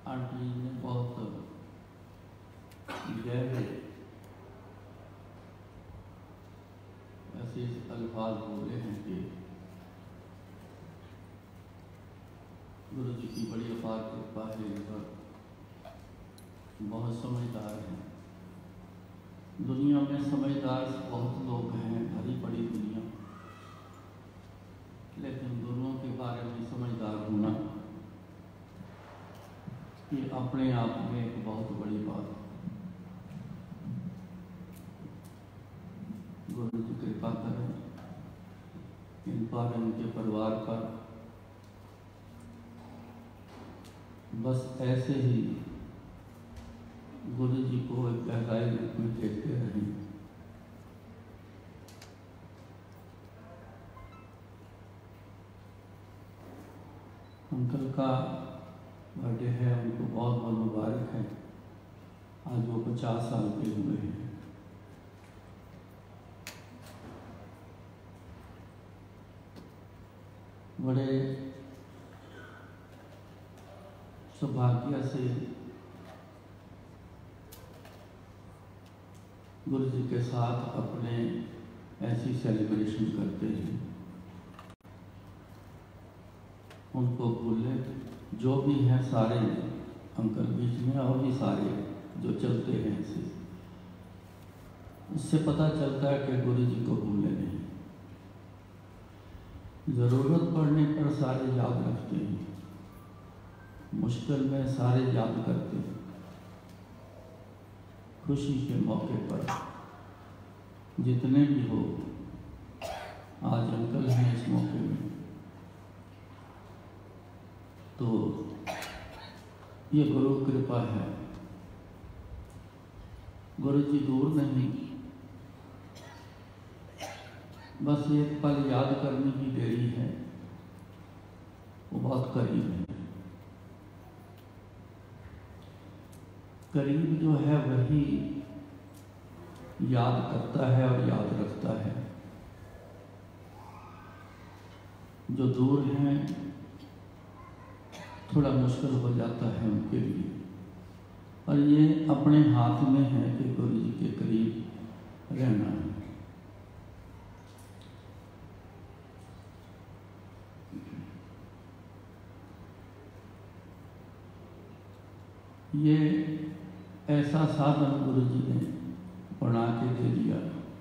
Aunty जी ने बहुत गहरे ऐसे अल्फाज बोले हैं कि गुरु जी की बड़ी अपार कृपा है, पर बहुत समझदार हैं। दुनिया में समझदार बहुत लोग हैं, भरी पड़ी दुनिया, लेकिन गुरुओं के बारे में समझदार होना ये अपने आप में एक बहुत बड़ी बात है। गुरु जी कृपा करें इन पर, इनके परिवार पर। बस ऐसे ही गुरु जी को एक गहराई रूप में देखते रहें। अंकल का बर्थडे है, उनको बहुत बहुत मुबारक है। आज वो 50 साल के हुए हैं। बड़े सौभाग्य से गुरु जी के साथ अपने ऐसी सेलिब्रेशन करते हैं। उनको भूले जो भी हैं सारे अंकल बीच में, और भी सारे जो चलते हैं ऐसे, इससे पता चलता है कि गुरु जी को भूले नहीं। ज़रूरत पड़ने पर सारे याद रखते हैं, मुश्किल में सारे याद करते हैं। खुशी के मौके पर जितने भी हो, आज अंकल हैं इस मौके में, तो ये गुरु कृपा है। गुरु जी दूर नहीं, बस एक पल याद करने की देरी है, वो बहुत करीब है। करीब जो है वही याद करता है और याद रखता है। जो दूर हैं थोड़ा मुश्किल हो जाता है उनके लिए, और ये अपने हाथ में है कि गुरु जी के करीब रहना है। ये ऐसा साधन गुरु जी ने बना के दे दिया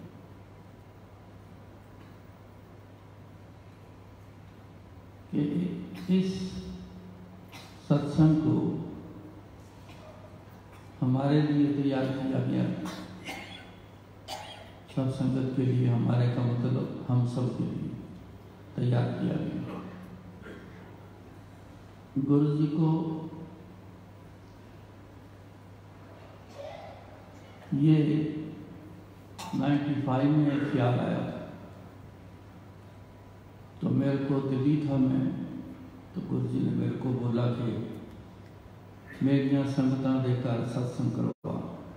कि इस सत्संग को हमारे लिए तैयार किया गया। सब संगत के लिए, हमारे का मतलब हम सब के लिए तैयार किया गया। गुरु जी को ये 95 में एक ख्याल आया, तो मेरे को दिल्ली था मैं, तो गुरु जी ने मेरे को बोला कि मेरिया संगतां दे घर सत्संग करवा।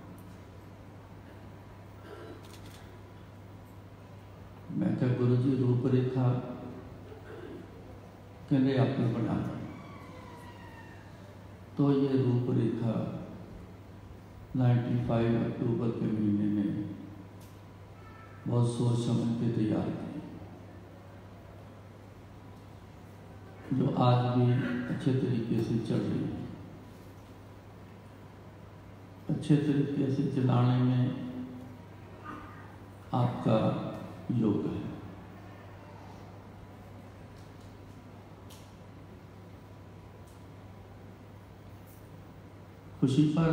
मैं क्या गुरु जी रूपरेखा कहने आपने बना, तो ये रूपरेखा 95 अक्टूबर के महीने में बहुत सोच समझ के तैयार की, जो आज भी अच्छे तरीके से चल रही है। अच्छे तरीके से चलाने में आपका योग है। खुशी पर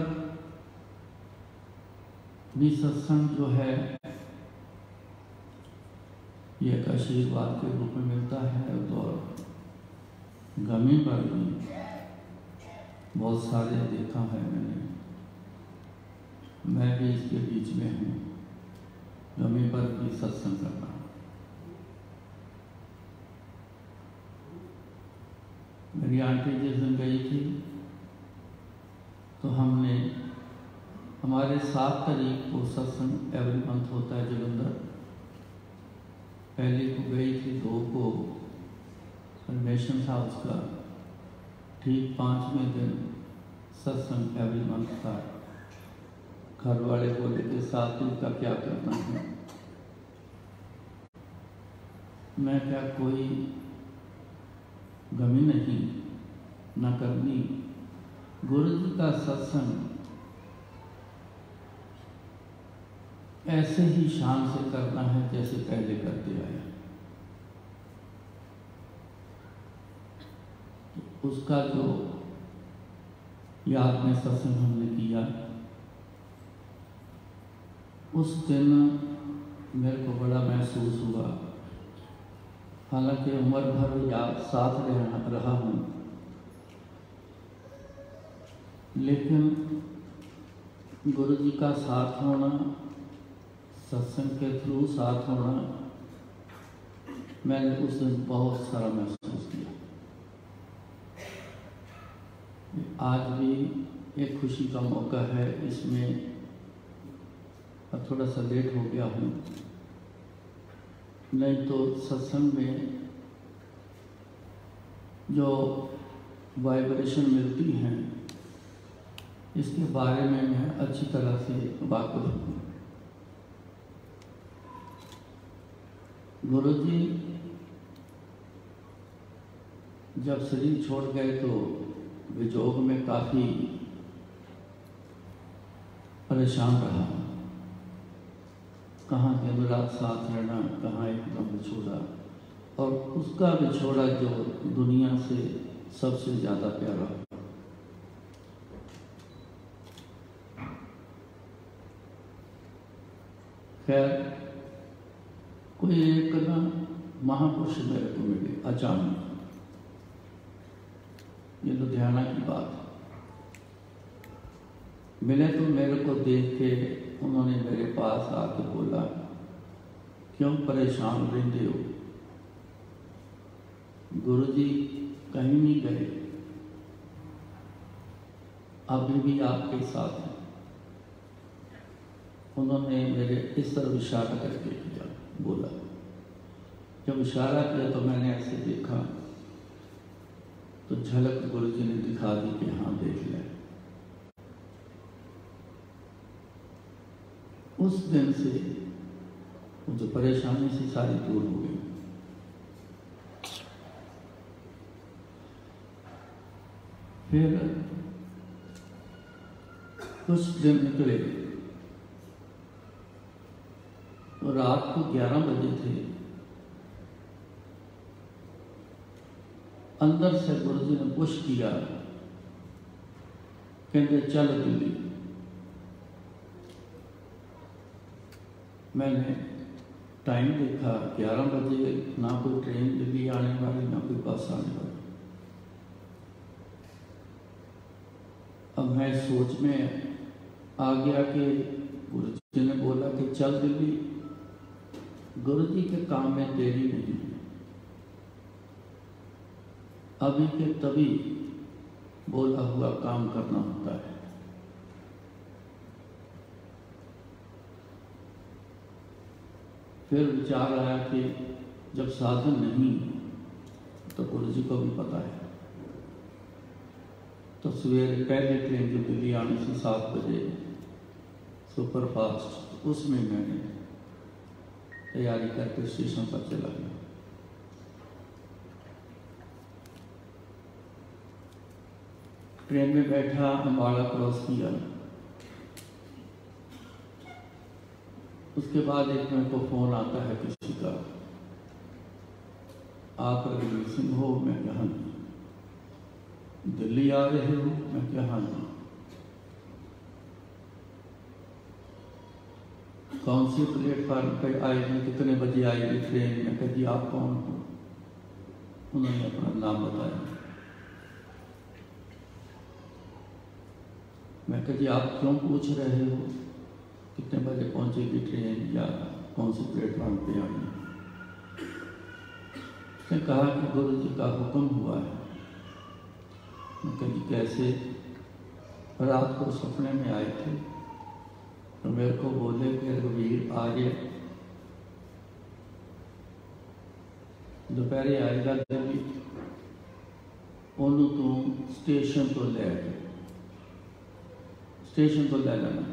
भी सत्संग जो है ये एक आशीर्वाद के रूप में मिलता है, और गमी पर भी बहुत सारे देखा है मैंने, मैं भी इसके बीच में हूँ। गमी पर भी सत्संग करना, मेरी आंटी जिस दिन गई थी तो हमने हमारे 7 तारीख को सत्संग एवरी मंथ होता है जलंधर। पहले को गई थी, 2 को परमेशन था उसका, ठीक 5वें दिन सत्संग एवरी मंथ था। घर वाले बोले कि 7 दिन का क्या करना है। मैं क्या, कोई गमी नहीं, न करनी। गुरु जी का सत्संग ऐसे ही शान से करना है जैसे पहले करते आए। तो उसका जो याद में सत्संग हमने किया, उस दिन मेरे को बड़ा महसूस हुआ। हालांकि उम्र भर याद साथ रहा हूँ, लेकिन गुरु जी का साथ होना, सत्संग के थ्रू साथ होना, मैंने उस दिन बहुत सारा महसूस किया। आज भी एक खुशी का मौका है, इसमें अब थोड़ा सा लेट हो गया हूँ, नहीं तो सत्संग में जो वाइब्रेशन मिलती हैं इसके बारे में मैं अच्छी तरह से वाकिफ हूँ। गुरु जी जब शरीर छोड़ गए तो विजोग में काफ़ी परेशान रहा। कहाँ दिन रात साथ रहना, कहाँ एकदम बिछोड़ा, और उसका बिछोड़ा जो दुनिया से सबसे ज़्यादा प्यारा। खैर, कोई एक ना महापुरुष मेरे को मिले अचानक, ये लुधियाना की बात है। मिले तो मेरे को देख के उन्होंने मेरे पास आके बोला, क्यों परेशान रहते हो? गुरुजी कहीं नहीं गए, अभी भी आपके साथ हैं। उन्होंने मेरे इस तरफ इशारा करके किया, बोला। जब इशारा किया तो मैंने ऐसे देखा तो झलक गुरुजी ने दिखा दी कि हाँ देख ले। उस दिन से वो जो परेशानी सी सारी दूर हो गई। फिर कुछ दिन निकले तो रात को 11 बजे थे। अंदर से गुरुजी ने पुश किया, कहते चल दिल्ली। मैंने टाइम देखा 11 बजे, ना कोई ट्रेन दिल्ली आने वाली, ना कोई बस आने वाली। अब मैं सोच में आ गया कि गुरुजी ने बोला कि चल दिल्ली। गुरुजी के काम में देरी नहीं है, अभी के तभी बोला हुआ काम करना होता है। फिर विचार आया कि जब साधन नहीं तो गुरुजी को भी पता है, तो सवेरे पहले ट्रेन जो दिल्ली आनी थी 7 बजे सुपर फास्ट, उसमें मैंने तैयारी करके स्टेशन पर चला गया। ट्रेन में बैठा, अम्बाड़ा क्रॉस किया। उसके बाद एक मेरे को फोन आता है किसी का, आप रघुवीर सिंह हो? मैं कहा दिल्ली आ रहे हो? मैं कहा कौन सी प्लेटफार्म पे आएगी, कितने बजे आएगी ट्रेन? मैं कहा जी आप कौन हो? उन्होंने अपना नाम बताया। मैं कहा जी आप क्यों पूछ रहे हो कितने बजे पहुंचेगी ट्रेन या कौन सी प्लेटफार्म पे आएगी? उसने कहा कि गुरु जी का हुक्म हुआ है। मैं कहा जी कैसे? रात को सपने में आए थे तो मेरे को बोले कि रघुवीर आ गया, दोपहर आएगा दिल्ली, ओनू तू स्टेशन तो ले आए। स्टेशन को ले लेना।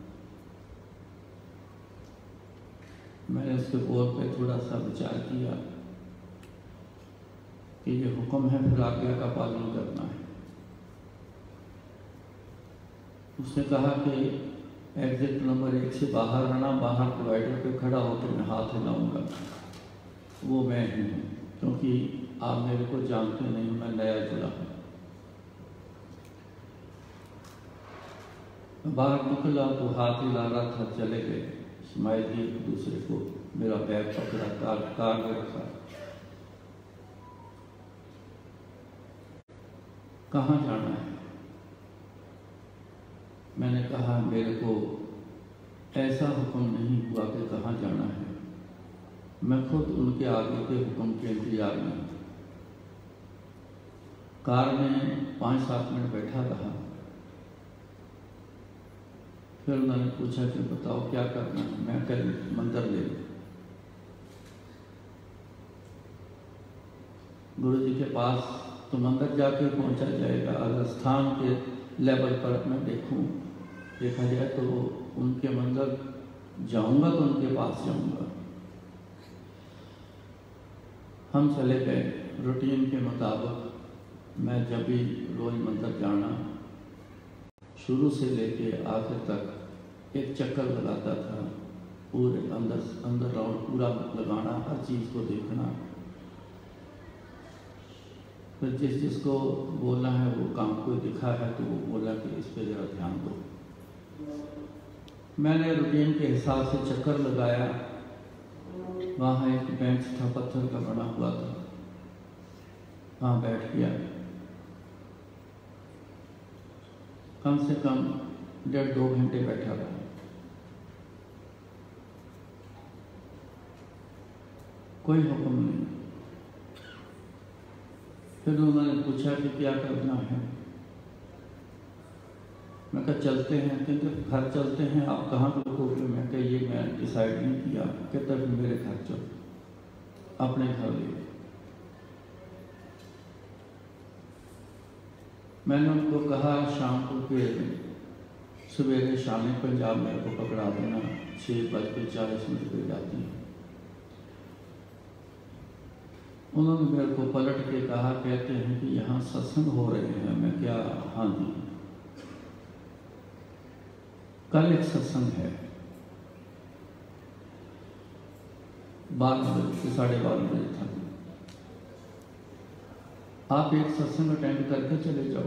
मैंने उसके बोल पे थोड़ा सा विचार किया कि ये हुक्म है, फिर आज्ञा का पालन करना है। उसने कहा कि एग्जिट नंबर 1 से बाहर आना, बाहर डिवाइडर पे खड़ा होकर मैं हाथ हिलाऊंगा, वो मैं ही हूँ, क्योंकि आप मेरे को जानते नहीं, मैं नया जुड़ा हूँ। बाहर निकला तो हाथ हिला रहा था, चले गए, स्माइल दी एक दूसरे को, मेरा बैग पकड़ा, कार में रखा। कहाँ जाना है? मैंने कहा मेरे को ऐसा हुक्म नहीं हुआ कि कहाँ जाना है, मैं खुद उनके आगे के हुक्म के इंतजार में। कार में 5-7 मिनट बैठा रहा, फिर उन्होंने पूछा कि बताओ क्या करना है। मैं कल मंदिर ले गुरु जी के पास, तो मंदिर जाके पहुंचा जाएगा। अगर स्थान के लेवल पर मैं देखा जाए तो उनके मंदिर जाऊंगा तो उनके पास जाऊंगा। हम चले गए रूटीन के मुताबिक। मैं जब भी रोज मंदिर जाना, शुरू से लेके आखिर तक एक चक्कर लगाता था, पूरे अंदर राउंड पूरा लगाना, हर चीज़ को देखना, फिर जिसको बोलना है वो काम को दिखा है तो वो बोला कि इस पे ज़रा ध्यान दो। मैंने रूटीन के हिसाब से चक्कर लगाया। वहाँ एक बेंच था, पत्थर का बना हुआ था, वहाँ बैठ गया। कम से कम 1.5-2 घंटे बैठा रहा। कोई हुक्म नहीं। फिर उन्होंने पूछा कि क्या करना है। मैं कहा चलते हैं। कहते घर चलते हैं, आप कहाँ रुकोगे? मैं कहा ये मैं डिसाइड नहीं किया। कहता फिर मेरे घर चलो, अपने घर ले। मैंने उनको कहा शाम को के सवेरे शामी पंजाब मेरे को पकड़ा देना, 6:40 पे जाती है। उन्होंने मेरे को पलट के कहा, कहते हैं कि यहाँ सत्संग हो रहे हैं। मैं क्या? हाँ जी, कल एक सत्संग है 12 बजे से 12:30 बजे तक। आप एक सत्संग अटेंड करके चले जाओ।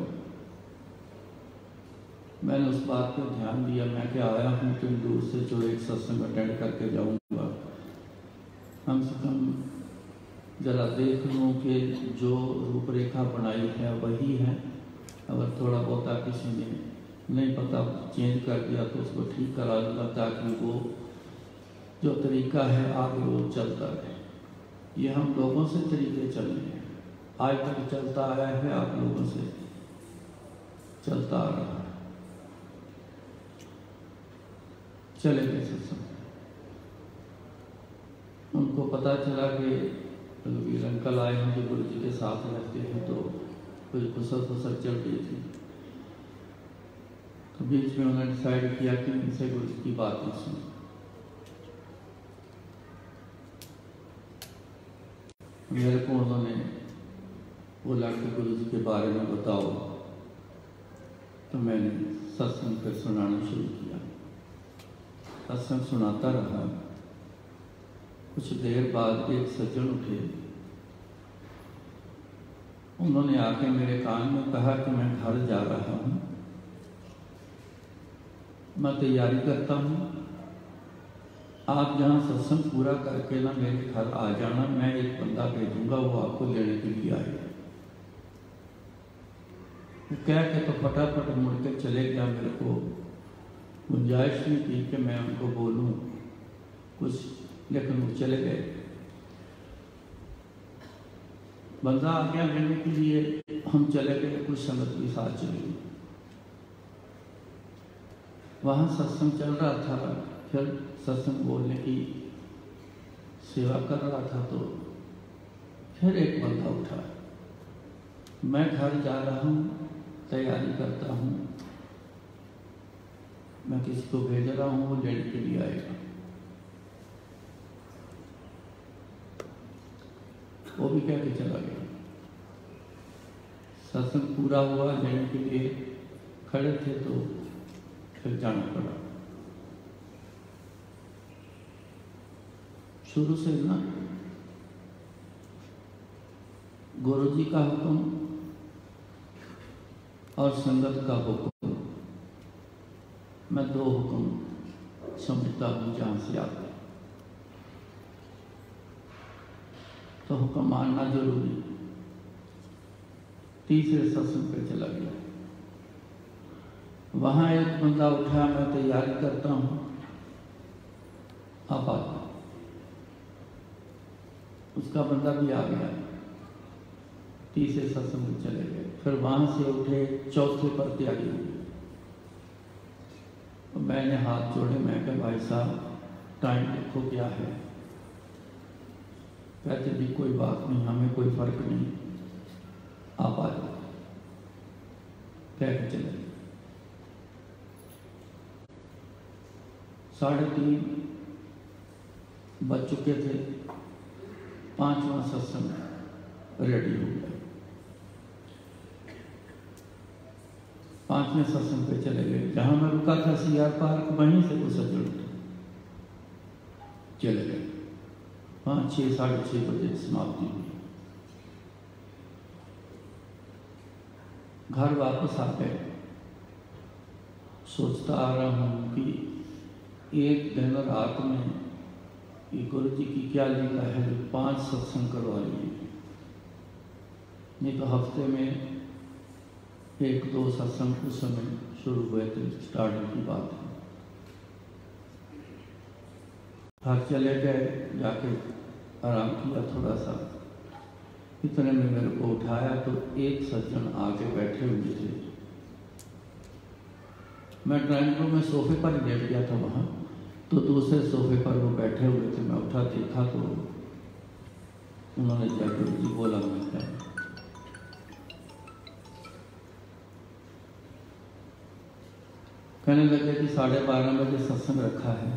मैंने उस बात पर ध्यान दिया। मैं क्या आया हूँ तुम दूर से, जो एक सत्संग अटेंड करके जाऊँगा, कम से कम जरा देख लूँ कि जो रूपरेखा बनाई है वही है। अगर थोड़ा बहुत किसी ने नहीं पता चेंज कर दिया तो उसको ठीक करा लूँगा, ताकि वो जो तरीका है आगे वो चलता रहे। ये हम लोगों से तरीके चलने हैं, आज तक चलता आया है, आप लोगों से चलता आ रहा है। चले गए सत्संग। उनको पता चला कि वीर अंकल आए हैं जो गुरु जी के साथ रहते हैं, तो कुछ गुस्सा चल रही थी। तो बीच में उन्होंने डिसाइड किया कि इनसे गुरु जी की बात नहीं सुनी। मेरे को उन्होंने बोला कि गुरु जी के बारे में बताओ, तो मैंने सत्संग फिर सुनाना शुरू किया। सत्संग सुनाता रहा। कुछ देर बाद एक सज्जन उठे। उन्होंने आके मेरे कान में कहा कि मैं घर जा रहा हूँ, मैं तैयारी करता हूँ, आप जहाँ सत्संग पूरा करके ना मेरे घर आ जाना, मैं एक बंदा भेजूंगा, वो आपको लेने के लिए आएगा। कह के तो फटाफट मुड़ के चले गया। मेरे को गुंजाइश नहीं थी कि मैं उनको बोलूँ कुछ, लेकिन वो चले गए। बंदा आ गया लेने के लिए, हम चले गए, कुछ संगत के साथ चले गए। वहाँ सत्संग चल रहा था। फिर सत्संग बोलने की सेवा कर रहा था, तो फिर एक बंदा उठा। मैं घर जा रहा हूँ, तैयारी करता हूँ, मैं किसी को भेज रहा हूँ, वो लेने के लिए आएगा। वो भी कह के चला गया। सत्संग पूरा हुआ, लेने के लिए खड़े थे तो फिर जाना पड़ा। शुरू से ना गुरु जी का हुक्म और संगत का हुक्म, मैं दो हुक्म समझता हूँ जहाँ से आते, तो हुक्म मानना जरूरी। तीसरे सत्संग पे चला गया। वहाँ एक बंदा उठा, मैं तैयारी करता हूँ, आप आते। उसका बंदा भी आ गया। तीसरे सत्संग में चले गए। फिर वहाँ से उठे, चौथे पर तैयारी हुई। तो मैंने हाथ जोड़े, मैं कहा भाई साहब टाइम देखो क्या है। कहते जी कोई बात नहीं, हमें कोई फर्क नहीं, आप आ जाओ। कह के चले। 3:30 बज चुके थे। 5वां सत्संग रेडी हो गया। 5वें सत्संग पे चले गए। जहाँ मैं रुका था CR पार्क, वहीं से वो सज्जन चले गए। 5, 6, 6:30 बजे समाप्ति हुई। घर वापस आ गए। सोचता आ रहा हूँ कि एक दिन रात में ये गुरु जी की क्या लीला है जो 5 सत्संग करवा लिए। नहीं तो हफ्ते में 1-2 सत्संग उस समय शुरू हुए थे, स्टार्टिंग की बात है। घर चले गए, जाके आराम किया थोड़ा सा। इतने में मेरे को उठाया तो एक सज्जन आके बैठे हुए थे। मैं ड्राइंग रूम में सोफे पर ही लेट गया था वहाँ, तो दूसरे सोफे पर वो बैठे हुए थे। मैं उठा देखा तो उन्होंने जाकर जी बोला, मैं क्या कहने लगे कि 12:30 बजे सत्संग रखा है,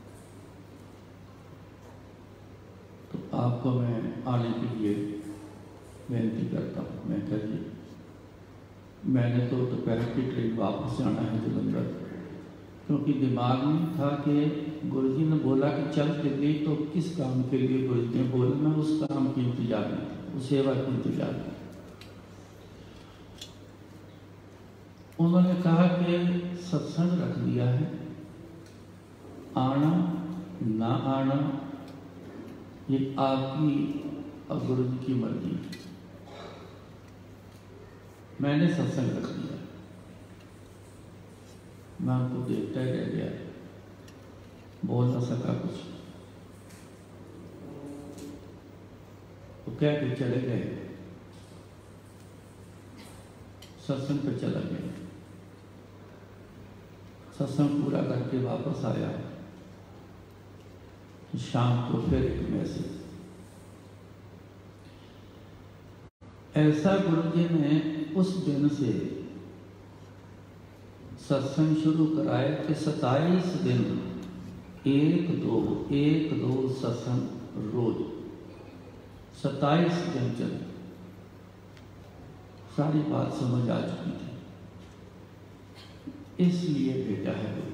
तो आपको मैं आने के लिए बेनती करता हूँ। मैं कह जी मैंने तो दोपहर की ट्रेन वापस जाना है जलंधर, क्योंकि दिमाग में था कि गुरुजी ने बोला कि चल दिल्ली, तो किस काम के लिए गुरुजी ने बोला, मैं उस काम की इंतजार में, उस सेवा की इंतजार में। उन्होंने कहा कि सत्संग रख दिया है, आना ना आना ये आपकी और गुरु जी की मर्जी। मैंने सत्संग रख दिया। मैं उनको देखता ही रह गया, बोल ना सका कुछ। तो कह के चले गए। सत्संग पे चला गया। सत्संग पूरा करके वापस आया। शाम को फिर एक मैसेज। ऐसा गुरुजी ने उस दिन से सत्संग शुरू कराए कि 27 दिन 1-2 सत्संग रोज 27 दिन चले। सारी बात समझ आ चुकी थी, इसलिए भेजा है गुरु।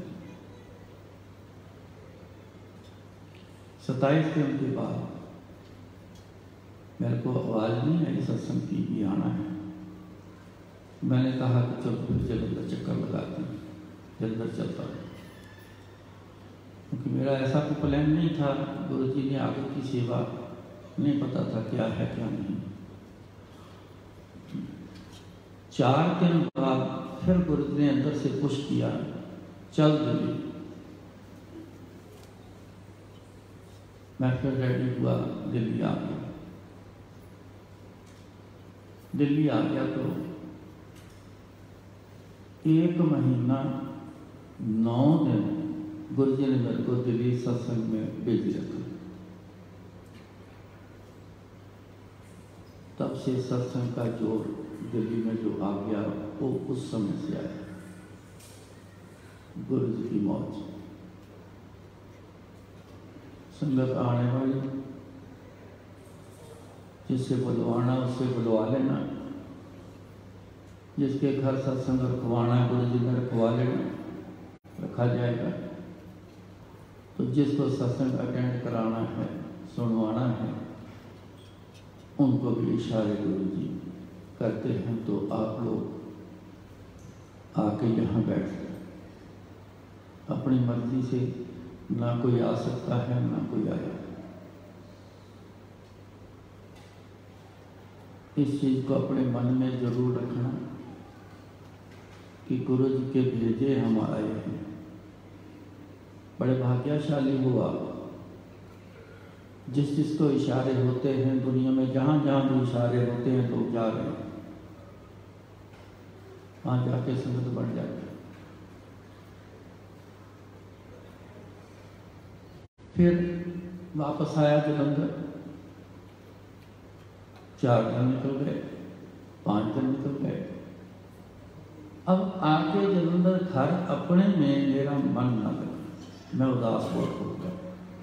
27 दिन के बाद मेरे को आवाज़ नहीं आई सत्संग की भी आना है। मैंने कहा कि चलो फिर जलंधर चक्कर लगाते हैं, जलंधर चलता हूँ, क्योंकि मेरा ऐसा कोई प्लान नहीं था। गुरु जी ने आगे की सेवा नहीं पता था क्या है क्या नहीं। 4 दिन बाद फिर गुरु जी ने अंदर से पुश किया, चल दिल्ली। मैं फिर रेडी हुआ, दिल्ली आ गया। दिल्ली आ गया तो 1 महीना 9 दिन गुरु जी ने मेरे को दिल्ली सत्संग में भेज रखा। तब से सत्संग का जोर दिल्ली में जो आ गया वो उस समय से आया। गुरु जी की मौज। संगत आने वाली, जिससे बुलवाना उससे बुलवा लेना, जिसके घर सत्संग रखवाना है गुरु जी ने रखवा लेना, रखा जाएगा। तो जिसको सत्संग अटेंड कराना है, सुनवाना है, उनको भी इशारे गुरु जी करते हैं। तो आप लोग आके यहाँ बैठते, अपनी मर्जी से ना कोई आ सकता है ना कोई आया। इस चीज को अपने मन में जरूर रखना कि गुरु जी के भेजे हम आए हैं। बड़े भाग्यशाली हुआ जिस जिसको इशारे होते हैं दुनिया में, जहां जहां भी इशारे होते हैं लोग जा रहे हैं, वहां जाके संगत बढ़ जाती है। फिर वापस आया जलंधर, 4 दिन निकल गए, 5 दिन निकल गए। अब आके जलंधर घर अपने में मेरा मन न लगा, मैं उदास बहुत हो गया।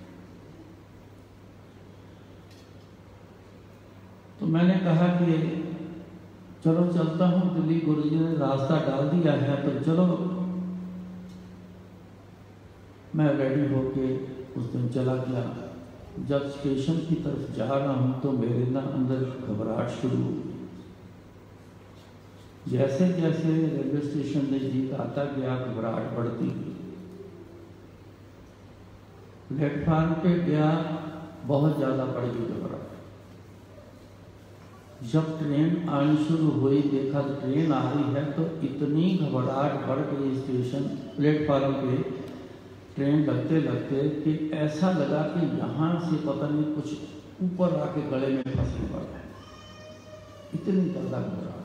तो मैंने कहा कि चलो चलता हूँ दिल्ली, गुरु जी ने रास्ता डाल दिया है तो चलो। मैं रेडी होके उस दिन चला गया। जब स्टेशन की तरफ जा रहा हूँ तो मेरे ना अंदर घबराहट शुरू हुई। जैसे जैसे रेलवे स्टेशन नजदीक आता गया घबराहट बढ़ती गई। प्लेटफार्म पे गया, बहुत ज़्यादा बढ़ गई घबराहट। जब ट्रेन आनी शुरू हुई, देखा तो ट्रेन आ रही है, तो इतनी घबराहट बढ़ गई स्टेशन प्लेटफार्म पे ट्रेन लगते लगते कि ऐसा लगा कि यहाँ से पता नहीं कुछ ऊपर आके गले में फंसने वाला है, इतनी ज़्यादा घबराहट।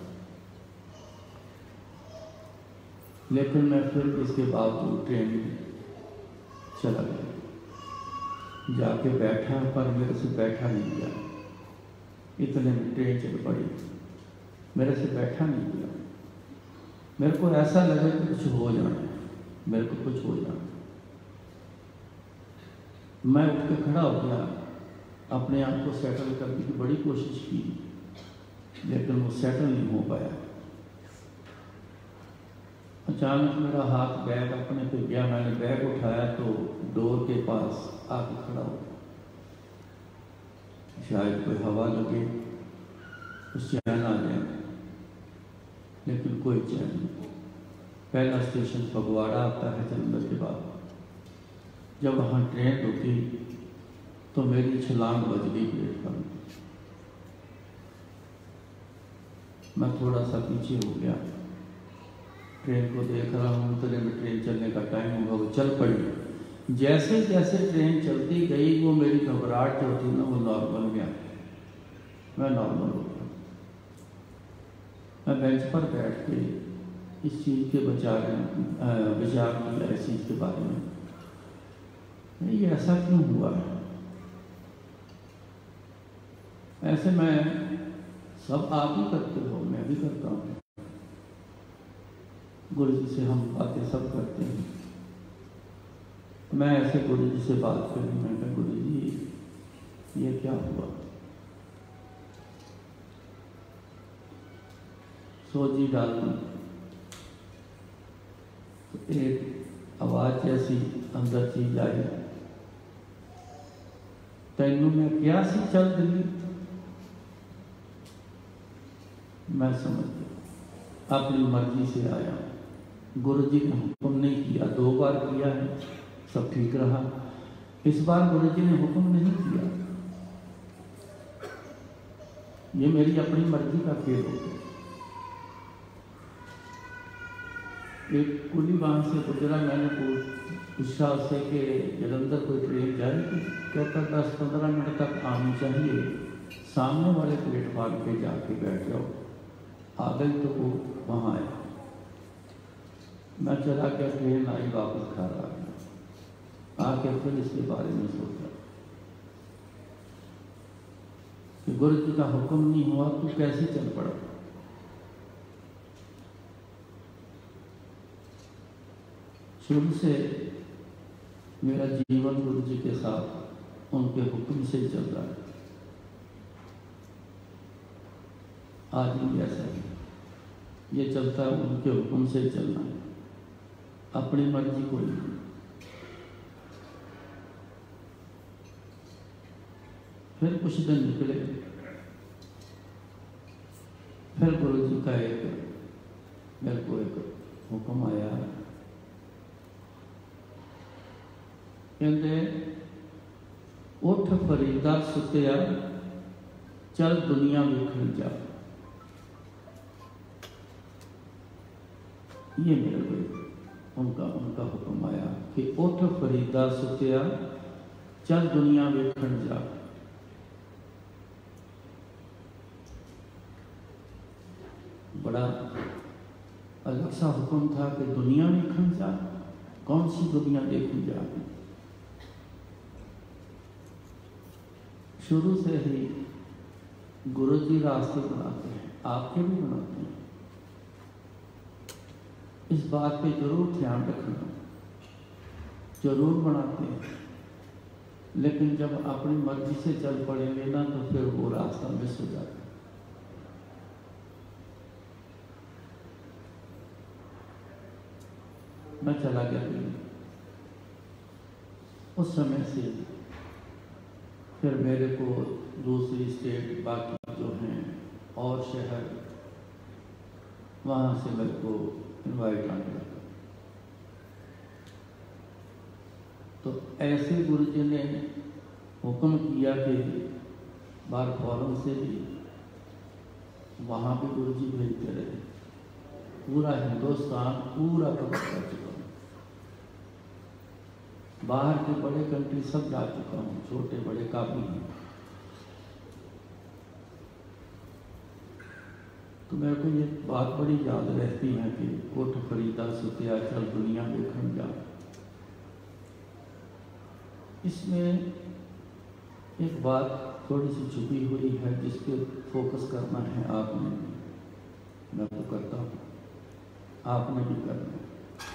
लेकिन मैं फिर इसके बावजूद ट्रेन में चला गया, जाके बैठा, पर मेरे से बैठा नहीं गया। इतने में ट्रेन चल पड़ी, मेरे से बैठा नहीं गया। मेरे को ऐसा लगा कि कुछ हो जाना, मेरे को कुछ हो जाना। मैं उठ के खड़ा हो गया, अपने आप को सेटल करने की बड़ी कोशिश की, लेकिन वो सेटल नहीं हो पाया। अचानक मेरा हाथ बैग अपने पे गया, मैंने बैग उठाया तो डोर के पास आके खड़ा हो गया। शायद कोई हवा लगे, कुछ चैन आ जाए, लेकिन कोई चैन नहीं। पहला स्टेशन फगवाड़ा आता है जलंधर के बाद। जब वहाँ ट्रेन रुकी तो मेरी छलांग बज गई प्लेटफार्म। मैं थोड़ा सा पीछे हो गया, ट्रेन को देख रहा हूँ, उतने में ट्रेन चलने का टाइम होगा, वो चल पड़ी। जैसे जैसे ट्रेन चलती गई, वो मेरी घबराहट जो थी ना, वो नॉर्मल गया, मैं नॉर्मल हो गया। मैं बेंच पर बैठ के इस चीज़ के विचार किया, इस चीज़ के बारे में, ये ऐसा क्यों हुआ है। ऐसे मैं, सब आप ही करते हो, मैं भी करता हूँ। गुरु जी से हम बातें सब करते हैं। मैं ऐसे गुरु जी से बात करी, मैं कहा गुरु जी ये क्या हुआ। सोची डालती तो एक आवाज जैसी अंदर चीज आई, तैनू मैं क्या सी चल दिल्ली। मैं समझ गया, अपनी मर्जी से आया। गुरु जी ने हुक्म नहीं किया, 2 बार किया है, सब ठीक रहा। इस बार गुरु जी ने हुक्म नहीं किया, ये मेरी अपनी मर्जी का खेल हो गया। एक कुली वहां से गुजरा, मैंने पूछा उससे कि जलंधर कोई ट्रेन जाएगी। कहता 10-15 मिनट तक आनी चाहिए, सामने वाले प्लेटफार्म पे जाके बैठ जाओ। आ गई तो वो वहाँ आया, मैं चला गया, ट्रेन आई, वापस घर आ गया। आके फिर इसके बारे में सोचा कि गुरु जी का हुक्म नहीं हुआ, तू कैसे चल पड़ा। शुरू से मेरा जीवन गुरु जी के साथ उनके हुक्म से ही चल रहा है। आज भी ऐसा है, ये चलता है उनके हुक्म से ही चलना है, अपनी मर्जी कोई नहीं। फिर कुछ दिन निकले, फिर गुरु जी का मेरे को एक हुक्म आया, कहते उठ फरीदा सुतिया चल दुनिया वेखण जा। ये मेरे को उनका हुक्म आया कि उठ फरीदा सुतिया चल दुनिया वेखण जा। बड़ा अलग सा हुक्म था कि दुनिया वेखण जा। कौन सी दुनिया देखी जा? शुरू से ही गुरु जी रास्ते बनाते हैं, आपके भी बनाते हैं। इस बात पे जरूर ध्यान रखना, जरूर बनाते हैं, लेकिन जब अपनी मर्जी से चल पड़ेंगे ना तो फिर वो रास्ता मिस हो जाता है। मैं चला गया दिल्ली। उस समय से फिर मेरे को दूसरी स्टेट, बाकी जो हैं और शहर, वहाँ से मेरे को इनवाइट आने लगा। तो ऐसे गुरु जी ने हुक्म किया कि बार फॉरम से भी वहाँ भी गुरु जी भेजते रहे। पूरा हिंदुस्तान पूरा कवर कर चुका हूँ, बाहर के बड़े कंट्री सब जा चुका हूँ, छोटे बड़े काफी हैं। तो मेरे को ये बात बड़ी याद रहती है कि उठ फरीदा सुतिया चल दुनिया वेखण जा। इसमें एक बात थोड़ी सी छुपी हुई है जिस पे फोकस करना है आपने, मैं तो करता हूँ, आपने भी करना है।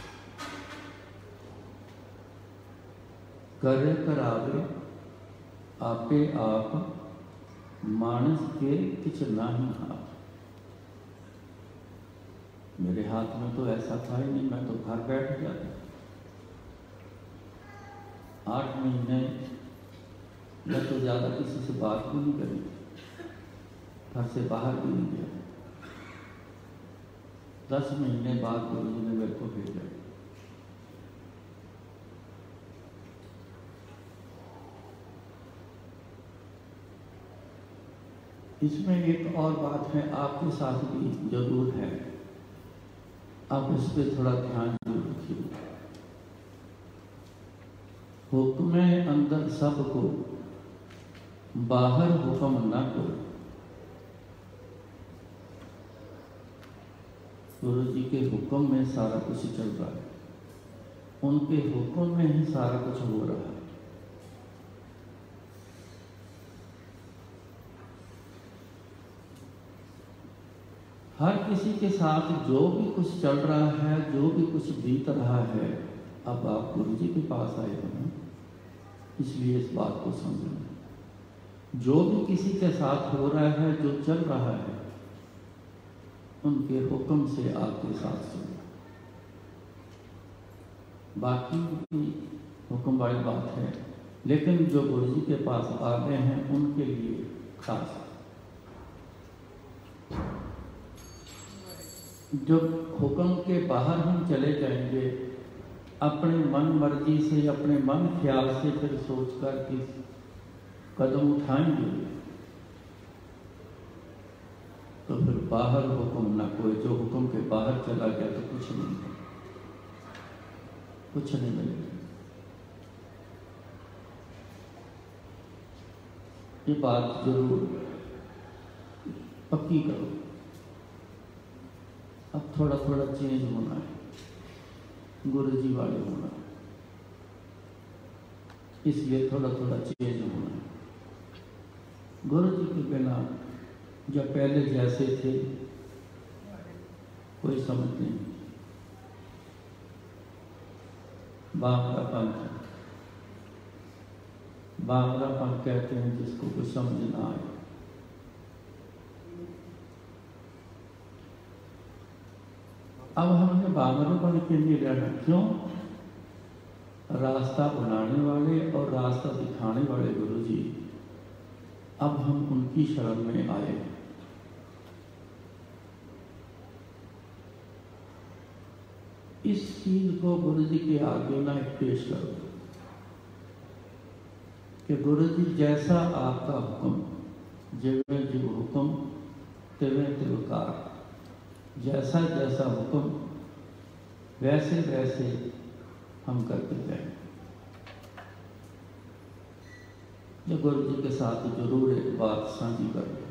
करे करावे आपे आप मानस के किछ नाही आप। मेरे हाथ में तो ऐसा था ही नहीं, मैं तो घर बैठ जाता। 8 महीने मैं तो ज़्यादा किसी से बात भी नहीं करी, घर से बाहर भी नहीं गया। 10 महीने बाद गुरु जी ने मेरे को भेजा। इसमें एक और बात है, आपके साथ भी जरूर है, आप इस पे थोड़ा ध्यान जरूर रखिए। हुक्म अंदर सबको, बाहर हुक्म ना करो। गुरु जी के हुक्म में सारा कुछ चल रहा है, उनके हुक्म में ही सारा कुछ हो रहा है। हर किसी के साथ जो भी कुछ चल रहा है, जो भी कुछ बीत रहा है, अब आप गुरु जी के पास आए हो ना, इसलिए इस बात को समझना। जो भी किसी के साथ हो रहा है, जो चल रहा है, उनके हुक्म से आपके साथ चलना। बाकी की हुक्म वाली बात है, लेकिन जो गुरु जी के पास आ गए हैं उनके लिए खास है। जब हुक्म के बाहर हम चले जाएंगे, अपने मन मर्जी से, अपने मन ख्याल से फिर सोचकर कि कदम उठाएंगे, तो फिर बाहर हुक्म ना कोई। जो हुक्म के बाहर चला गया तो कुछ नहीं है, कुछ नहीं मिलेगा। ये बात जरूर पक्की करो। अब थोड़ा थोड़ा चेंज होना है, गुरु जी वाले होना है, इसलिए थोड़ा थोड़ा चेंज होना है। गुरु जी के बिना जब पहले जैसे थे कोई समझ नहीं। बावरापन कहते हैं जिसको कुछ समझ ना आए। अब हमने बावरापन के लिए रहना क्यों? रास्ता बनाने वाले और रास्ता दिखाने वाले गुरुजी, अब हम उनकी शरण में आए। इस चीज को गुरुजी के आगे ना पेश करो कि गुरुजी जैसा आपका हुक्म, जेवे जीव हुक्म तेवे तिवकार, जैसा जैसा हुक्म वैसे वैसे हम करते जाएं। जो गुरुजी के साथ जरूर एक बात साझी कर लो।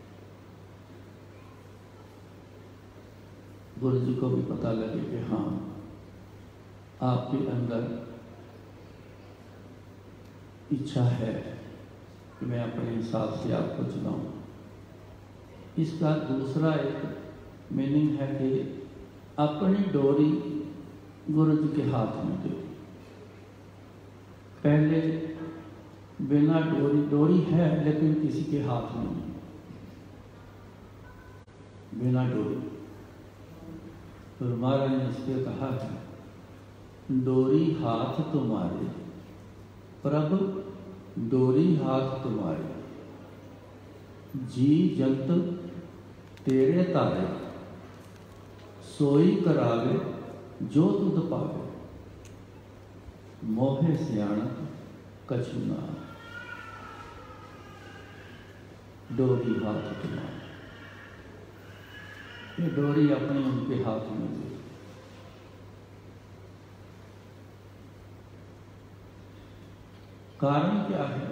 गुरुजी को भी पता लगे कि हाँ, आपके अंदर इच्छा है कि मैं अपने हिसाब से आपको चुनाऊं। इसका दूसरा एक मीनिंग है कि अपनी डोरी गुरुजी के हाथ में दो। पहले बिना डोरी है लेकिन किसी के हाथ में नहीं, बिना डोरी। तो महाराज ने इसके कहा है, डोरी हाथ तुम्हारे प्रभु, डोरी हाथ तुम्हारे, जी जंत तेरे तारे, सोई करावे जो तुध पावे, मोहे सियाणत कछु ना। डोरी हाथ तुम्हारे, ये डोरी अपने उनके हाथ में दे। कारण क्या है?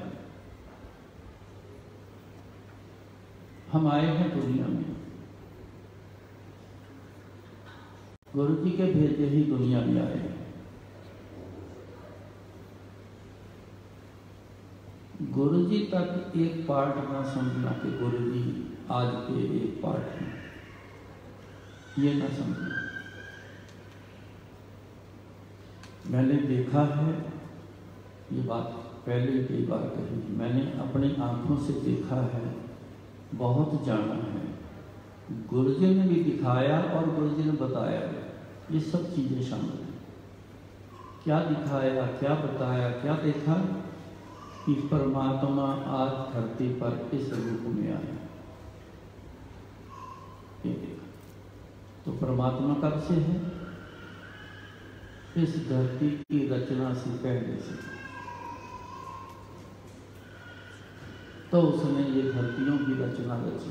हम आए हैं दुनिया में, गुरु जी के भेजे ही दुनिया में आए हैं। गुरु जी तक एक पार्ट ना समझना कि गुरु जी आज के एक पार्ट हैं, ये ना समझना। मैंने देखा है, ये बात पहले कई बार कही, मैंने अपनी आंखों से देखा है, बहुत जाना है। गुरुजी ने भी दिखाया और गुरुजी ने बताया, ये सब चीजें शामिल हैं। क्या दिखाया, क्या बताया, क्या देखा कि परमात्मा आज धरती पर इस रूप में आया, ये देखा। तो परमात्मा कब से है? इस धरती की रचना से पहले से। तो उसने ये धरतियों की रचना रची।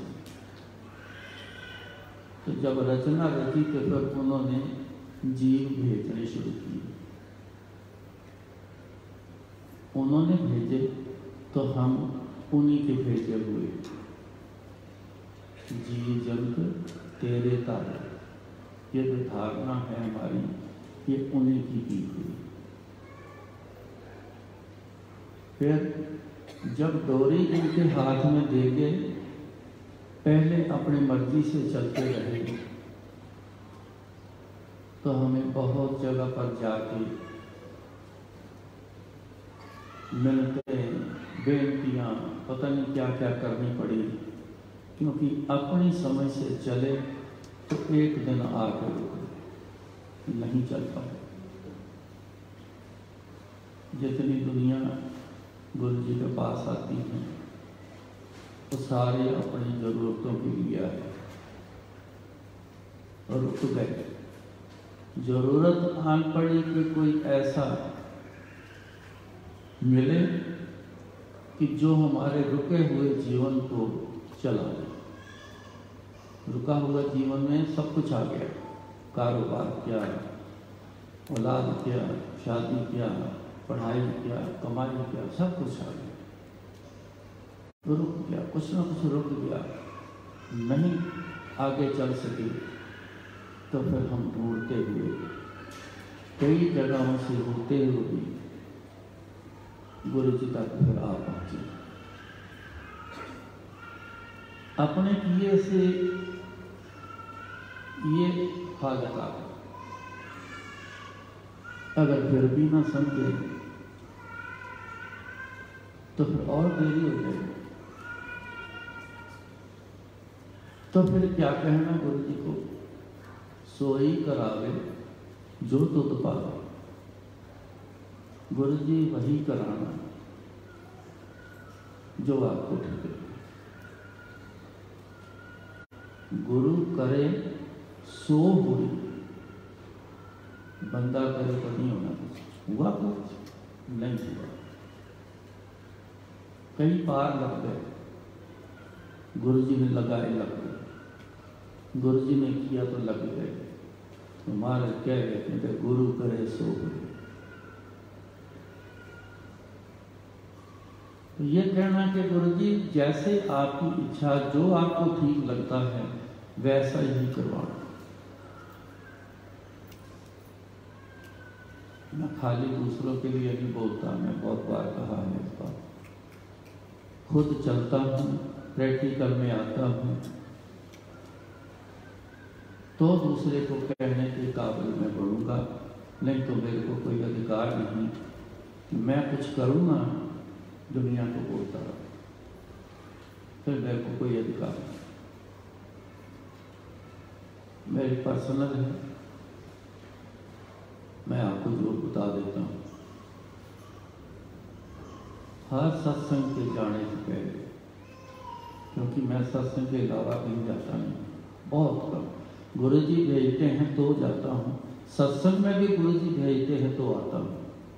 तो जब रचना रची तो फिर उन्होंने जीव भेजने शुरू किए। उन्होंने भेजे तो हम उन्हीं के भेजे हुए। जीव जंत तेरे तारे, ये जो धारणा है हमारी, ये उन्हीं की हुई। फिर जब डोरी इनके हाथ में दे के पहले अपनी मर्जी से चलते रहे, तो हमें बहुत जगह पर जाके मिलते, बेनतियां, पता नहीं क्या क्या करनी पड़ी, क्योंकि अपनी समझ से चले तो एक दिन आकर नहीं चल पाए। जितनी दुनिया गुरु जी के पास आती हैं, वो सारे अपनी जरूरतों के लिए आए और रुक गए। जरूरत आन पड़ी कि कोई ऐसा मिले कि जो हमारे रुके हुए जीवन को चला दे। रुका हुआ जीवन में सब कुछ आ गया, कारोबार किया, औलाद किया, शादी किया, पढ़ाई किया, कमाई किया, सब कुछ आ गया। तो रुक गया, कुछ ना कुछ रुक गया, नहीं आगे चल सके। तो फिर हम ढूंढते हुए कई जगहों से होते हुए गुरु जी तक फिर आ पहुंचे। अपने किए से ये हालत आ गई। अगर फिर भी ना समझे तो फिर और देरी हो जाएगी। तो फिर क्या कहना गुरु जी को, सोई करावे जो तुध पावे। गुरु जी वही कराना जो आपको ठीक है। गुरु करे सो हुई, बंदा करे तो नहीं होना कुछ, हुआ कुछ नहीं हुआ। कई पार लग गए, गुरु जी ने लगाए लग गए, गुरु जी ने किया तो लग गए। तो महाराज कह गए थे गुरु करे सो हुई। तो ये कहना कि गुरु जी जैसे आपकी इच्छा, जो आपको ठीक लगता है वैसा ही करवाना। मैं खाली दूसरों के लिए नहीं बोलता, मैं बहुत बार कहा है इस बात। खुद चलता हूँ, प्रैक्टिकल में आता हूँ, तो दूसरे को कहने के काबिल मैं बनूंगा। नहीं तो मेरे को कोई अधिकार नहीं कि मैं कुछ करूँगा दुनिया को बोलता रहा, फिर मेरे को कोई अधिकार नहीं। मेरी पर्सनल है, मैं आपको जरूर बता देता हूँ। हर सत्संग के जाने से पहले, क्योंकि मैं सत्संग के अलावा कहीं जाता नहीं, बहुत कम। गुरु जी भेजते हैं तो जाता हूँ, सत्संग में भी गुरु जी भेजते हैं तो आता हूँ।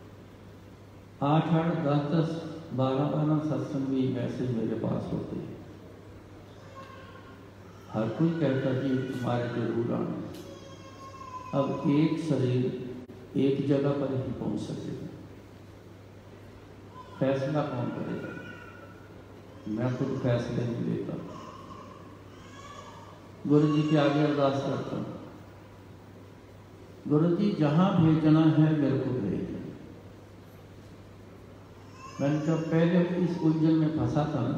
8-8, 10-10, 12-12 सत्संग भी ऐसे मेरे पास होते हैं। हर कोई कहता कि तुम्हारे जरूर आना। अब एक शरीर एक जगह पर ही पहुंच सकेगा, फैसला कौन करेगा? मैं खुद फैसले नहीं लेता, गुरु जी के आगे अरदास करता हूँ, गुरु जी जहां भेजना है मेरे को भेज। मैंने जब पहले इस उलझन में फंसा था ना,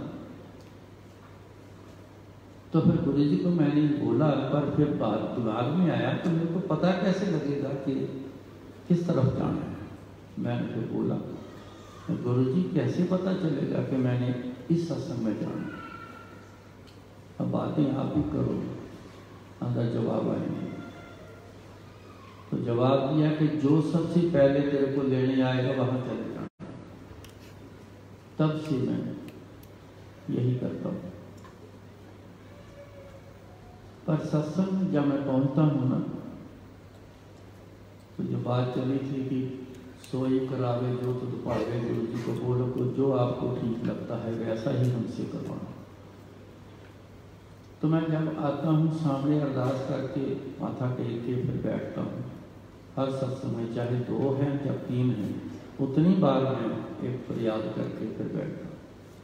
तो फिर गुरु जी को मैंने बोला, पर फिर बात दिमाग में आया तो मेरे को पता कैसे लगेगा कि किस तरफ जाना है। मैंने फिर बोला, गुरु जी कैसे पता चलेगा कि मैंने इस सत्संग में जाना है? अब बातें आप ही करो, अंदर जवाब आएंगे। तो जवाब दिया कि जो सबसे पहले तेरे को लेने आएगा वहां चले जाना। तब से मैं यही करता हूँ। पर सत्संग जब मैं पहुंचता हूँ ना, तो जो बात चली थी कि सोई करावे जो तुझ पावे, गुरु जी को बोलो को जो आपको ठीक लगता है वैसा ही हमसे करवाना। तो मैं जब आता हूँ सामने अरदास करके माथा टेक के फिर बैठता हूँ। हर सत्संग में चाहे 2 हैं या 3 हैं, उतनी बार मैं एक फरियाद करके फिर बैठता हूँ।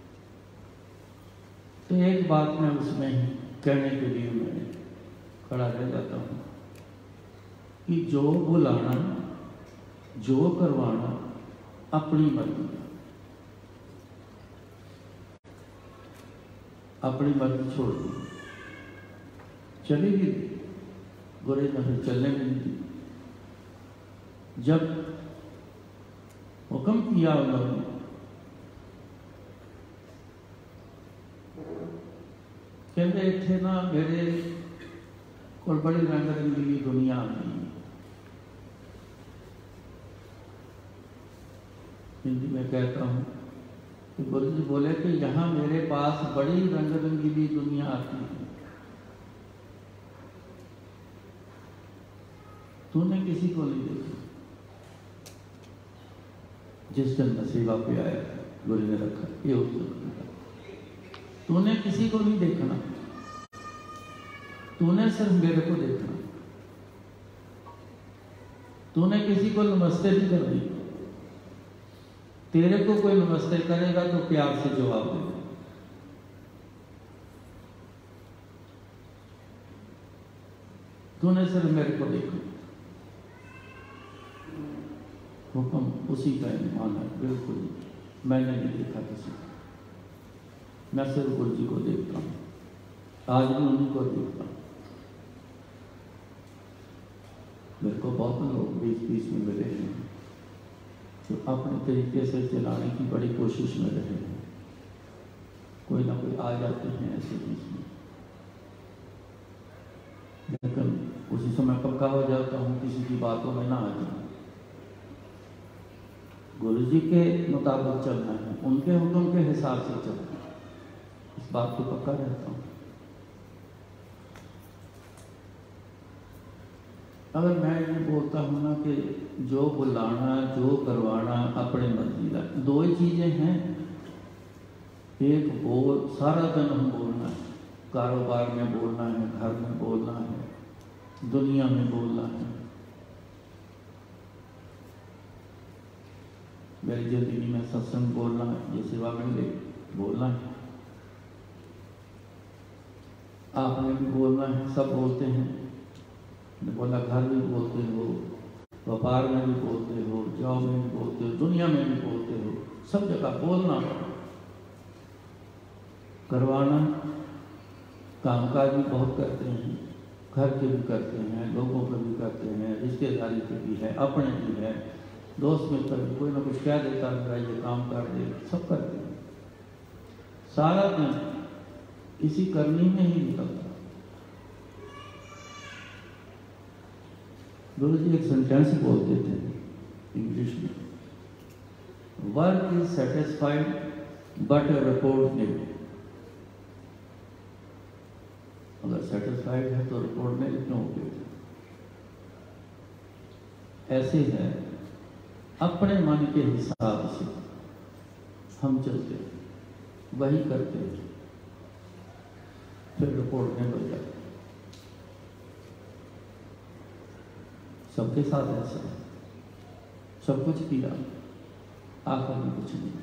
तो एक बात मैं उसमें ही कहने के लिए मैं खड़ा रह जाता हूँ कि जो बुलाना, जो करवाना अपनी मर्जी, अपनी मर्जी छोड़ दी। चलेगी गुरु ने फिर चलने में नहीं दी। जब हुक्म किया उन्होंने, कहते इतने ना मेरे को बड़ी रंग रंगीली दुनिया आ गई। हिंदी में कहता हूँ कि गुरु जी बोले कि यहाँ मेरे पास बड़ी रंग रंगीली दुनिया आती है, तूने किसी को नहीं देखा। जिस दिन नसीबा पे आया गुरु ने रखा, ये उस दिन तूने किसी को नहीं देखना, तूने सिर्फ मेरे को देखना। तूने किसी को नमस्ते नहीं करनी, तेरे को कोई नमस्ते करेगा तो प्यार से जवाब दे। तूने सिर्फ मेरे को देखा। हुक्म उसी का माना, बिल्कुल मैंने नहीं देखा किसी को, मैं सिर्फ गुरु जी को देखता हूँ। आज भी उन्हीं को देखता हूँ। मेरे को बहुत लोग बीच बीच में मिले हैं, तो अपने तरीके से चलाने की बड़ी कोशिश में रहे हैं। कोई ना कोई आ जाते हैं ऐसे बीच में, लेकिन उसी समय पक्का हो जाता हूँ किसी की बातों में ना आ जाऊँ। गुरु जी के मुताबिक चलना है, उनके हुक्म के हिसाब से चलना है, इस बात को पक्का रहता हूँ। अगर मैं ये बोलता हूँ ना कि जो बुलाना जो करवाना अपने मर्जी का, दो ही चीज़ें हैं। एक बोल, सारा दिन हम बोलना है, कारोबार में बोलना है, घर में बोलना है, दुनिया में बोलना है। मेरी जिंदगी में सत्संग बोलना है, ये सेवा मिल गई बोलना है, आपने भी बोलना है, सब बोलते हैं। बोला घर में बोलते हो, व्यापार में भी बोलते हो, जॉब में भी बोलते हो, दुनिया में भी बोलते हो, सब जगह बोलना करवाना। कामकाज भी बहुत करते हैं, घर के भी करते हैं, लोगों के भी करते हैं, रिश्तेदारी के भी है, अपने भी है, दोस्त मित्र भी कोई ना कुछ कह देता मेरा ये काम कर दे, सब करते हैं। सारा दिन इसी करनी में ही निकलता। गुरु जी एक सेंटेंस बोलते थे इंग्लिश में, work is satisfied but report नहीं। अगर सेटिस्फाइड है तो रिपोर्ट नहीं क्यों होगी? ऐसे है, अपने मन के हिसाब से हम चलते, वही करते, फिर रिपोर्ट नहीं हो जाती। सबके साथ ऐसा है, सब कुछ किया, आखिर में कुछ नहीं।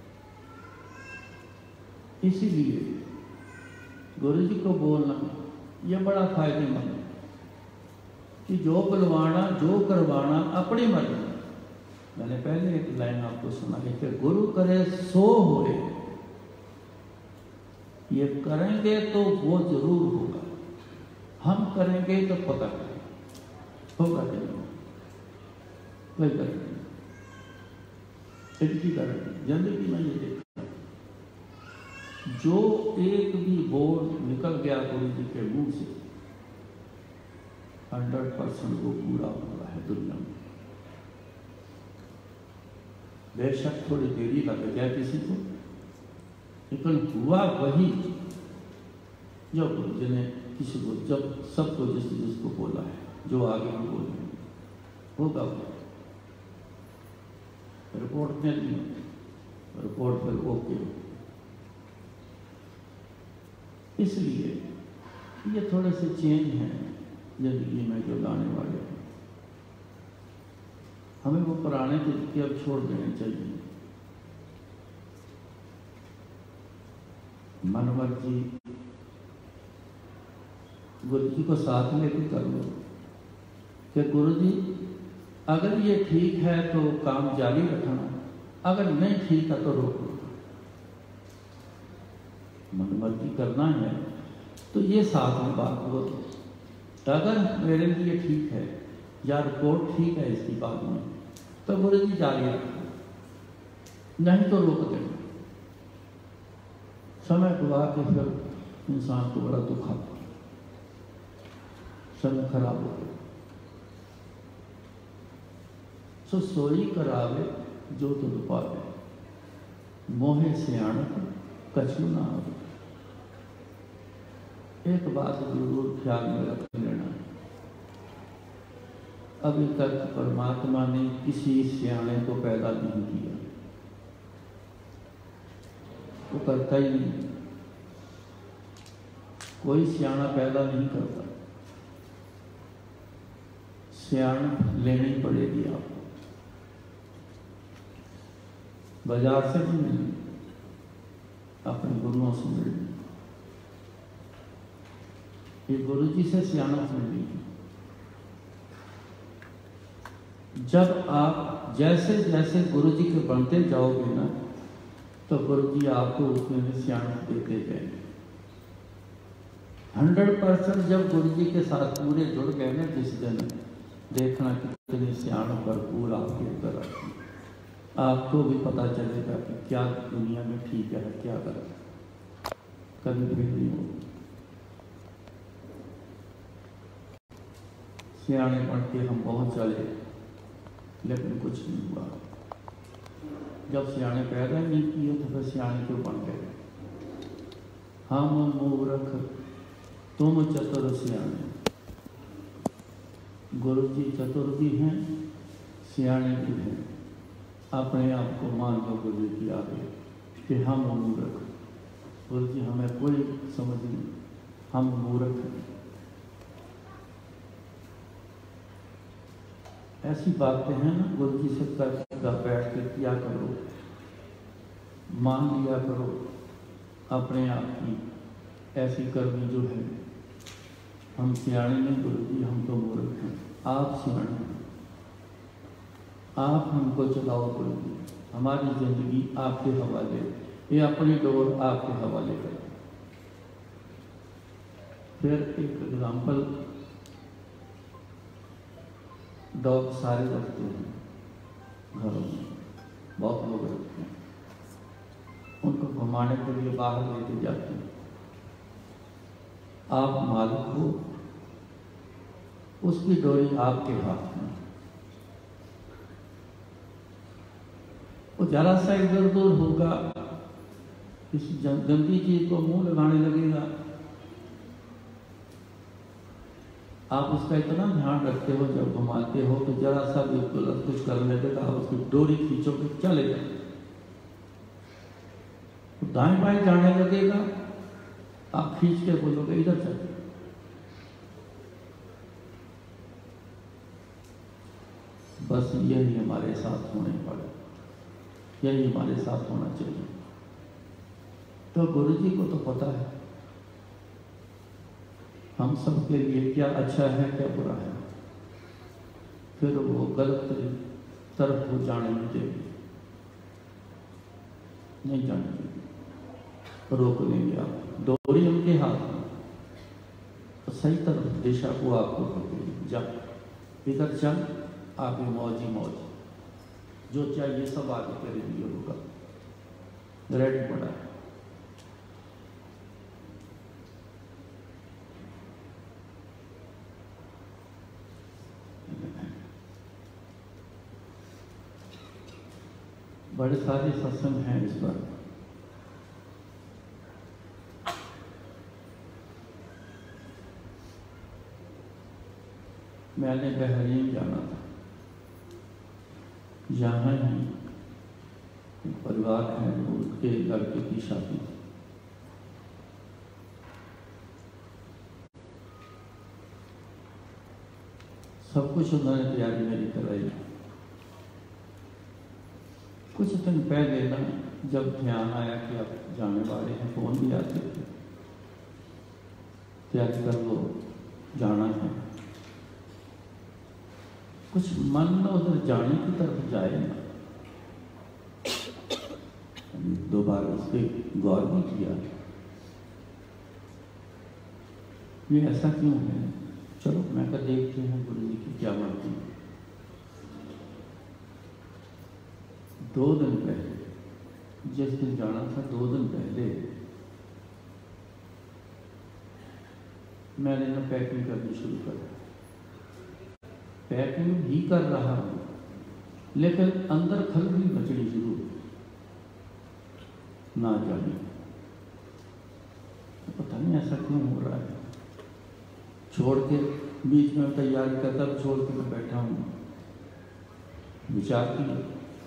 इसीलिए गुरु जी को बोलना यह बड़ा फायदेमंद है कि जो बुलवाना जो करवाना अपनी मर्जी। मैंने पहले एक लाइन आपको सुना कि गुरु करे सो होए, ये करेंगे तो वो जरूर होगा, हम करेंगे तो पता नहीं होगा कि नहीं, कोई करेंगे इनकी करेंगे। जिंदगी में ये देखा, जो एक भी बोल निकल गया गुरु जी के मुंह से 100% वो पूरा हुआ है दुनिया में। बेशक थोड़ी देरी लग गया किसी को, लेकिन हुआ वही जो गुरु जी ने किसी को, जब सबको जिसको बोला है, जो आगे भी बोलेंगे होगा वो। रिपोर्ट मिल गई, रिपोर्ट फिर ओके। इसलिए ये थोड़े से चेंज हैं जिंदगी में जो लाने वाले हैं। हमें वो पुराने तरीके अब छोड़ देने चाहिए। मनमर्जी गुरु जी को साथ लेकर कर लो कि गुरु जी अगर ये ठीक है तो काम जारी रखना, अगर नहीं ठीक है तो रोको। मनमर्जी करना है तो ये साथ में बात बोलो, अगर मेरे लिए ठीक है या रिपोर्ट ठीक है इसकी बात में तो गुरु जी जारी रखना, नहीं तो रोक देना। समय गुआ के फिर इंसान को बड़ा दुख आता, समय खराब हो गया। सो सोई करावे जो तुद पावे, मोहे सियाणक कछु ना आवे। एक बात जरूर ख्याल में रख लेना, अभी तक परमात्मा ने किसी सियाणे को पैदा नहीं किया, वो करता ही नहीं। कोई सियाणा पैदा नहीं करता, सियाण लेनी पड़ेगी आपको, बाजार से नहीं मिलनी, अपने गुरुओं से मिलनी। ये गुरु जी से सियाणत मिलनी है। जब आप जैसे जैसे गुरु जी के बनते जाओगे ना, तो गुरु जी आपको उसमें सियाणत देते जाएंगे। 100% जब गुरु जी के साथ पूरे जुड़ गए ना, जिस दिन देखना कितनी सियाणत भरपूर आपके अंदर आती है। आपको भी पता चलेगा कि क्या दुनिया में ठीक है क्या गलत है। कभी भी नहीं होगी। सियाने बन के हम बहुत चले लेकिन कुछ नहीं हुआ। जब सियाने पैदा नहीं किए तो फिर सियाने क्यों बन गए? हम मूर्ख तुम चतुर सियाने। गुरु जी चतुर भी हैं, सियाने भी हैं। अपने आप को मान लो गुरु जी आगे कि हम मूर्ख। गुरु जी हमें कोई समझ नहीं, हम मूर्ख हैं। ऐसी बातें हैं ना, गुरु जी से बैठ के किया करो, मान लिया करो अपने आप की ऐसी करनी जो है। हम सियाने नहीं गुरु जी, हम तो मूर्ख हैं। आप सियाने हैं, आप हमको चलाओ गुरु जी। हमारी जिंदगी आपके हवाले, ये अपनी डोर आपके हवाले करें। फिर एक एग्जाम्पल, डॉग सारे रखते हैं घरों में, बहुत लोग रखते हैं। उनको घुमाने के लिए बाहर लेके जाते हैं। आप मालिक हो, उसकी डोरी आपके हाथ में। वो जरा सा इधर उधर होगा, किसी गंदी चीज को मुंह लगाने लगेगा, आप उसका इतना ध्यान रखते हो, जब घुमाते हो तो जरा सा भी कुछ करने लगेगा, आप उसकी डोरी खींचोगे चले जाए। तो दाएं बाएं जाने लगेगा, आप खींच के बोलोगे इधर चले। बस यही हमारे साथ होने पड़े, यही हमारे साथ होना चाहिए। तो गुरु जी को तो पता है हम सब के लिए क्या अच्छा है क्या बुरा है, फिर वो गलत तरफ वो जाने नहीं देंगे, नहीं जाने देंगे, रोक लेंगे आप। डोरी उनके हाथ में, तो सही तरफ दिशा को आपको पकड़ेगी। जा इधर चल, आगे मौज ही मौज, जो चाहिए सब आगे तेरे लिए होगा, रेडी पड़ा है। बड़े सारे सत्संग हैं इस पर। मैंने बहरीन जाना था, यहाँ ही परिवार है, उनके लड़के की शादी थी। सब कुछ उन्होंने तैयारी मेरी कराई। कुछ दिन पहले ना जब ध्यान आया कि आप जाने वाले हैं, फोन भी आते थे, तैयारी कर लो जाना है। कुछ मन में उधर जाने की तरफ जाए ना, दो बार उस पर गौर भी किया, ये ऐसा क्यों है। चलो मैं कहा देखते हैं गुरु जी की क्या मर्जी। 2 दिन पहले, जिस दिन जाना था 2 दिन पहले मैंने ना पैकिंग करनी शुरू कर। पैकिंग भी कर रहा हूँ लेकिन अंदर खलबली मचनी शुरू, ना जाने पता नहीं ऐसा क्यों हो रहा है। छोड़ के बीच में तैयारी करता, छोड़ के मैं बैठा हूँ, विचार किया,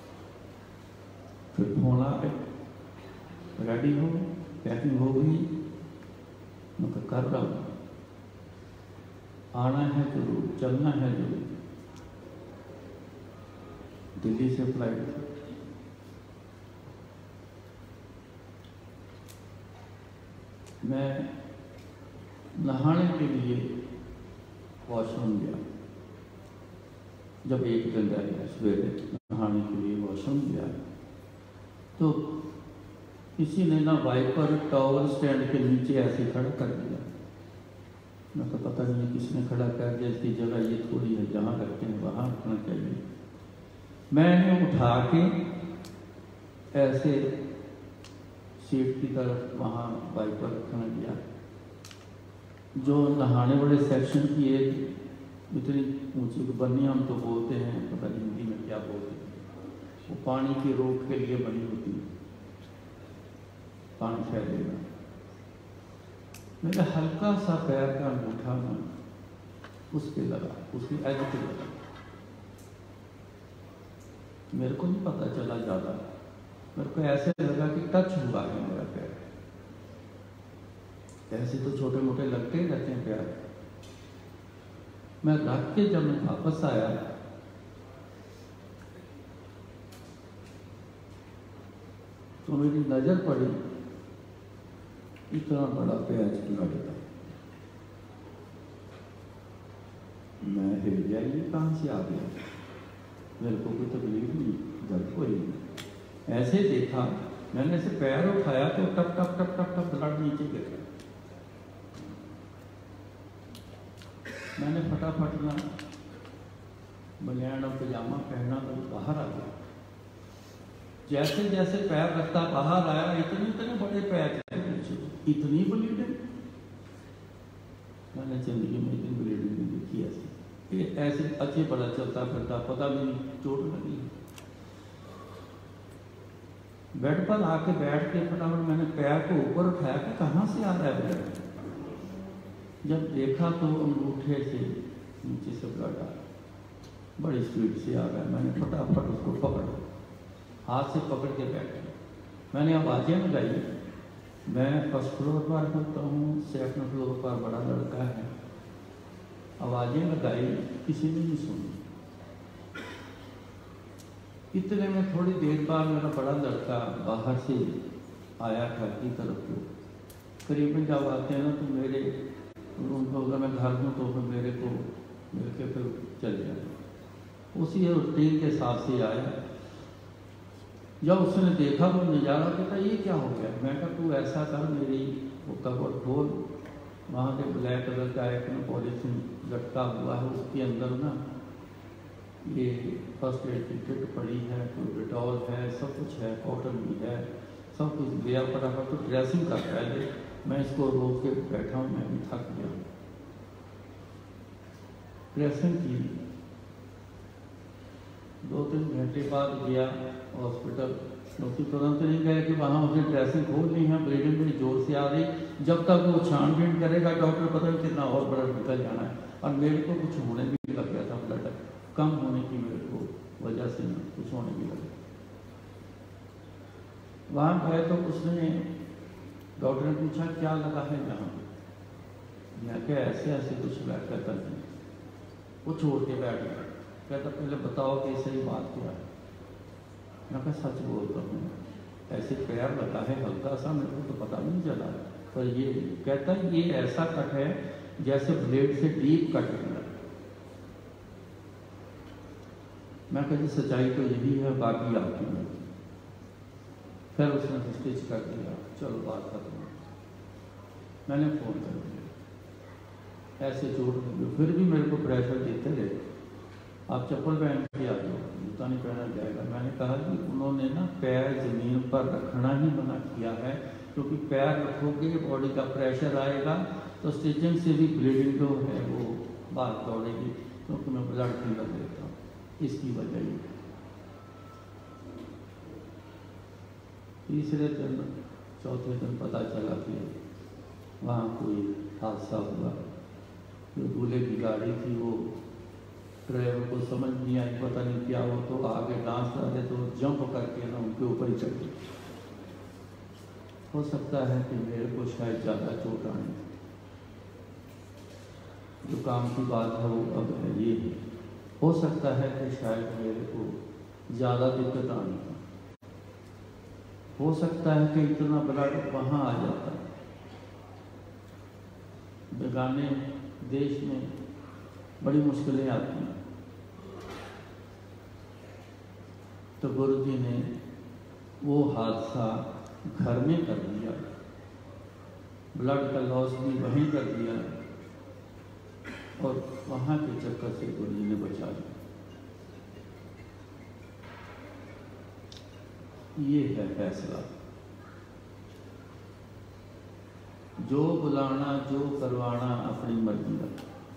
फिर फोन आ गए, रेडी हो, पैकिंग हो गई। मैं कर रहा हूँ, आना है जरूर, चलना है जरूर। दिल्ली से फ्लाइट थी, मैं नहाने के लिए वॉशरूम गया। जब एक दिन रह गया, सवेरे नहाने के लिए वॉशरूम गया तो किसी ने ना वाइपर टॉवल स्टैंड के नीचे ऐसे खड़ा कर दिया। मैं तो पता नहीं किसने खड़ा कर दिया, इसकी जगह ये थोड़ी है, जहाँ रखते हैं वहाँ रखना चाहिए। मैंने उठा के ऐसे सीट की तरफ वहाँ वाइपर रखना गया। जो नहाने वाले सेक्शन की एक इतनी ऊंची बनी, हम तो बोलते हैं, पता नहीं हिंदी में क्या बोलते हैं, वो पानी की रोक के लिए बनी होती है, पानी फैलेगा। मेरा हल्का सा पैर का अंगूठा ना उस पे लगा, उसकी एज पे लगा। मेरे को नहीं पता चला ज़्यादा, मेरे को ऐसे लगा कि टच हुआ है मेरा पैर। ऐसे तो छोटे मोटे लगते ही रहते हैं पैर। मैं रख के जब मैं वापस आया तो मेरी नजर पड़ी, इतना बड़ा पैच लगता। मैं हिल गया, ये कहाँ से आ गया? मेरे को कोई तकलीफ नहीं, दर्द कोई नहीं। ऐसे देखा मैंने, ऐसे पैर उठाया तो टप टप टप टप टप ब्लड नीचे गिर गया। मैंने फटाफट ना बनियान और पजामा पहना तो बाहर आ गया। जैसे जैसे पैर रखता बाहर आया, इतने इतने बड़े पैर थे नीचे, इतनी ब्लीडिंग मैंने जिंदगी में इतनी ब्लीडिंग नहीं देखी। ऐसे अच्छे बड़ा चलता फिरता, पता भी नहीं चोट लगी। बेड पर आके बैठ के फटाफट मैंने पैर को ऊपर उठाया कि कहाँ से आ रहा है ब्लड। जब देखा तो अंगूठे से नीचे से ब्लड आ रहा, बड़ी स्पीड से आ रहा है। मैंने फटाफट उसको पकड़ा, हाथ से पकड़ के बैठा। मैंने आवाज़ें लगाई। मैं फर्स्ट फ्लोर पर होता हूँ, सेकंड फ्लोर पर बड़ा लड़का है। आवाज़ें लगाई, किसी ने नहीं सुनी। इतने में थोड़ी देर बाद मेरा बड़ा लड़का बाहर से आया घर की तरफ को। करीबन जब आते हैं ना तो मेरे रूम को, अगर मैं घर हूँ तो फिर मेरे को मिल के फिर चले जाए। उसी रूटीन के हिसाब से आया। जब उसने देखा वो नज़ारा, कहता ये क्या हो गया? मैं कहा तू ऐसा कर, मेरी वो कवर खोल, वहाँ के ब्लैक कलर का एक पॉलिथीन लटका हुआ है, उसके अंदर ना ये फर्स्ट एड की किट पड़ी है, कोई डिटॉल है, सब कुछ है, कॉटन भी है, सब कुछ दिया। फटाफट तो ड्रेसिंग कर पहले मैं इसको रोक के बैठा हूँ, मैं भी थक गया। ड्रेसिंग की। 2-3 घंटे बाद गया हॉस्पिटल। डॉक्टर तुरंत नहीं गए कि वहाँ उसने ड्रेसिंग खोल ली है, ब्लीडिंग बड़ी जोर से आ रही। जब तक वो छानबीन करेगा डॉक्टर पता नहीं कितना और ब्लड निकल जाना है। और मेरे को कुछ होने भी लग गया था, ब्लड कम होने की मेरे को वजह से कुछ होने भी लगा। वहाँ गए तो उसने, डॉक्टर ने पूछा क्या लगा है यहाँ पे? मैं क्या ऐसे ऐसे कुछ बैठ कर करते। वो छोड़ के बैठ गया। कहता पहले बताओ कि सही बात क्या है। मैं कहा सच बोलता हूँ, ऐसे पैर लगा है हल्का सा, मेरे को तो पता नहीं चला। पर ये कहता है ये ऐसा कट है जैसे ब्लेड से डीप कट है। मैं कहा सच्चाई तो यही है, बाकी आपकी नहीं। फिर उसने स्टिच कर दिया, चलो बात खत्म। मैंने फ़ोन कर दिया, ऐसे चोट लगी। फिर भी मेरे को प्रेशर देते रहे, आप चप्पल पहन के आ जाओ, जूता नहीं पहना जाएगा। मैंने कहा कि उन्होंने ना पैर ज़मीन पर रखना ही मना किया है, क्योंकि पैर रखोगे बॉडी का प्रेशर आएगा तो स्टिचिंग से भी ब्लीडिंग जो है वो बाहर दौड़ेगी, क्योंकि मैं ब्लड फिलर देता हूँ, इसकी वजह ये। तीसरे दिन चौथे दिन पता चला कि वहाँ कोई हादसा हुआ। जो दूल्हे की गाड़ी थी वो ड्राइवर को समझ नहीं आई, पता नहीं क्या हो, तो आगे डांस रहे तो जंप करके ना उनके ऊपर ही चढ़ गई। हो सकता है कि मेरे को शायद ज़्यादा चोट आने, जो काम की बात है वो अब है ये है। हो सकता है कि शायद मेरे को ज़्यादा दिक्कत आनी थी। हो सकता है कि इतना ब्लड वहाँ आ जाता। बेगाने देश में बड़ी मुश्किलें आती हैं। तो गुरु जी ने वो हादसा घर में कर दिया, ब्लड का लॉस भी वहीं कर दिया, और वहाँ के चक्कर से गुरु जी ने बचा लिया। ये है फैसला। जो बुलाना जो करवाना अपनी मर्जी का,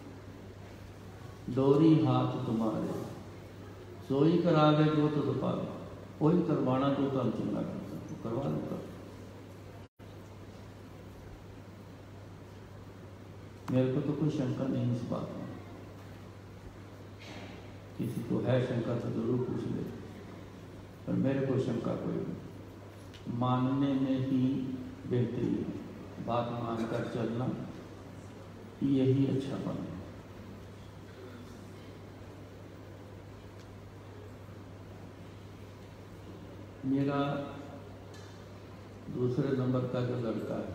डोरी हाथ तुम्हारे, सोई करावे जो तुझ पावे। कोई करवाना जो तुम चंगा करता तो करवा लो। मेरे को तो कोई शंका नहीं इस बात में। किसी को है शंका तो जरूर पूछ ले, पर मेरे को शंका कोई नहीं। मानने में ही बेहतरी है, बात मानकर चलना यही अच्छा बने। मेरा दूसरे नंबर का जो लड़का है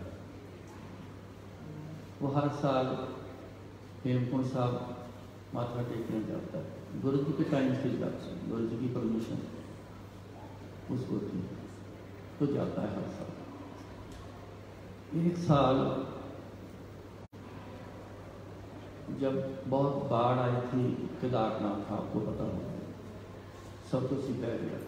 वो हर साल हेमकुंड साहब माथा टेकने जाता है। गुरु जी के टाइम से जाता है, गुरु जी की परमिशन उसको थी तो जाता है हर साल। एक साल जब बहुत बाढ़ आई थी केदारनाथ, आपको पता होगा, सब कुछ ही बह गया।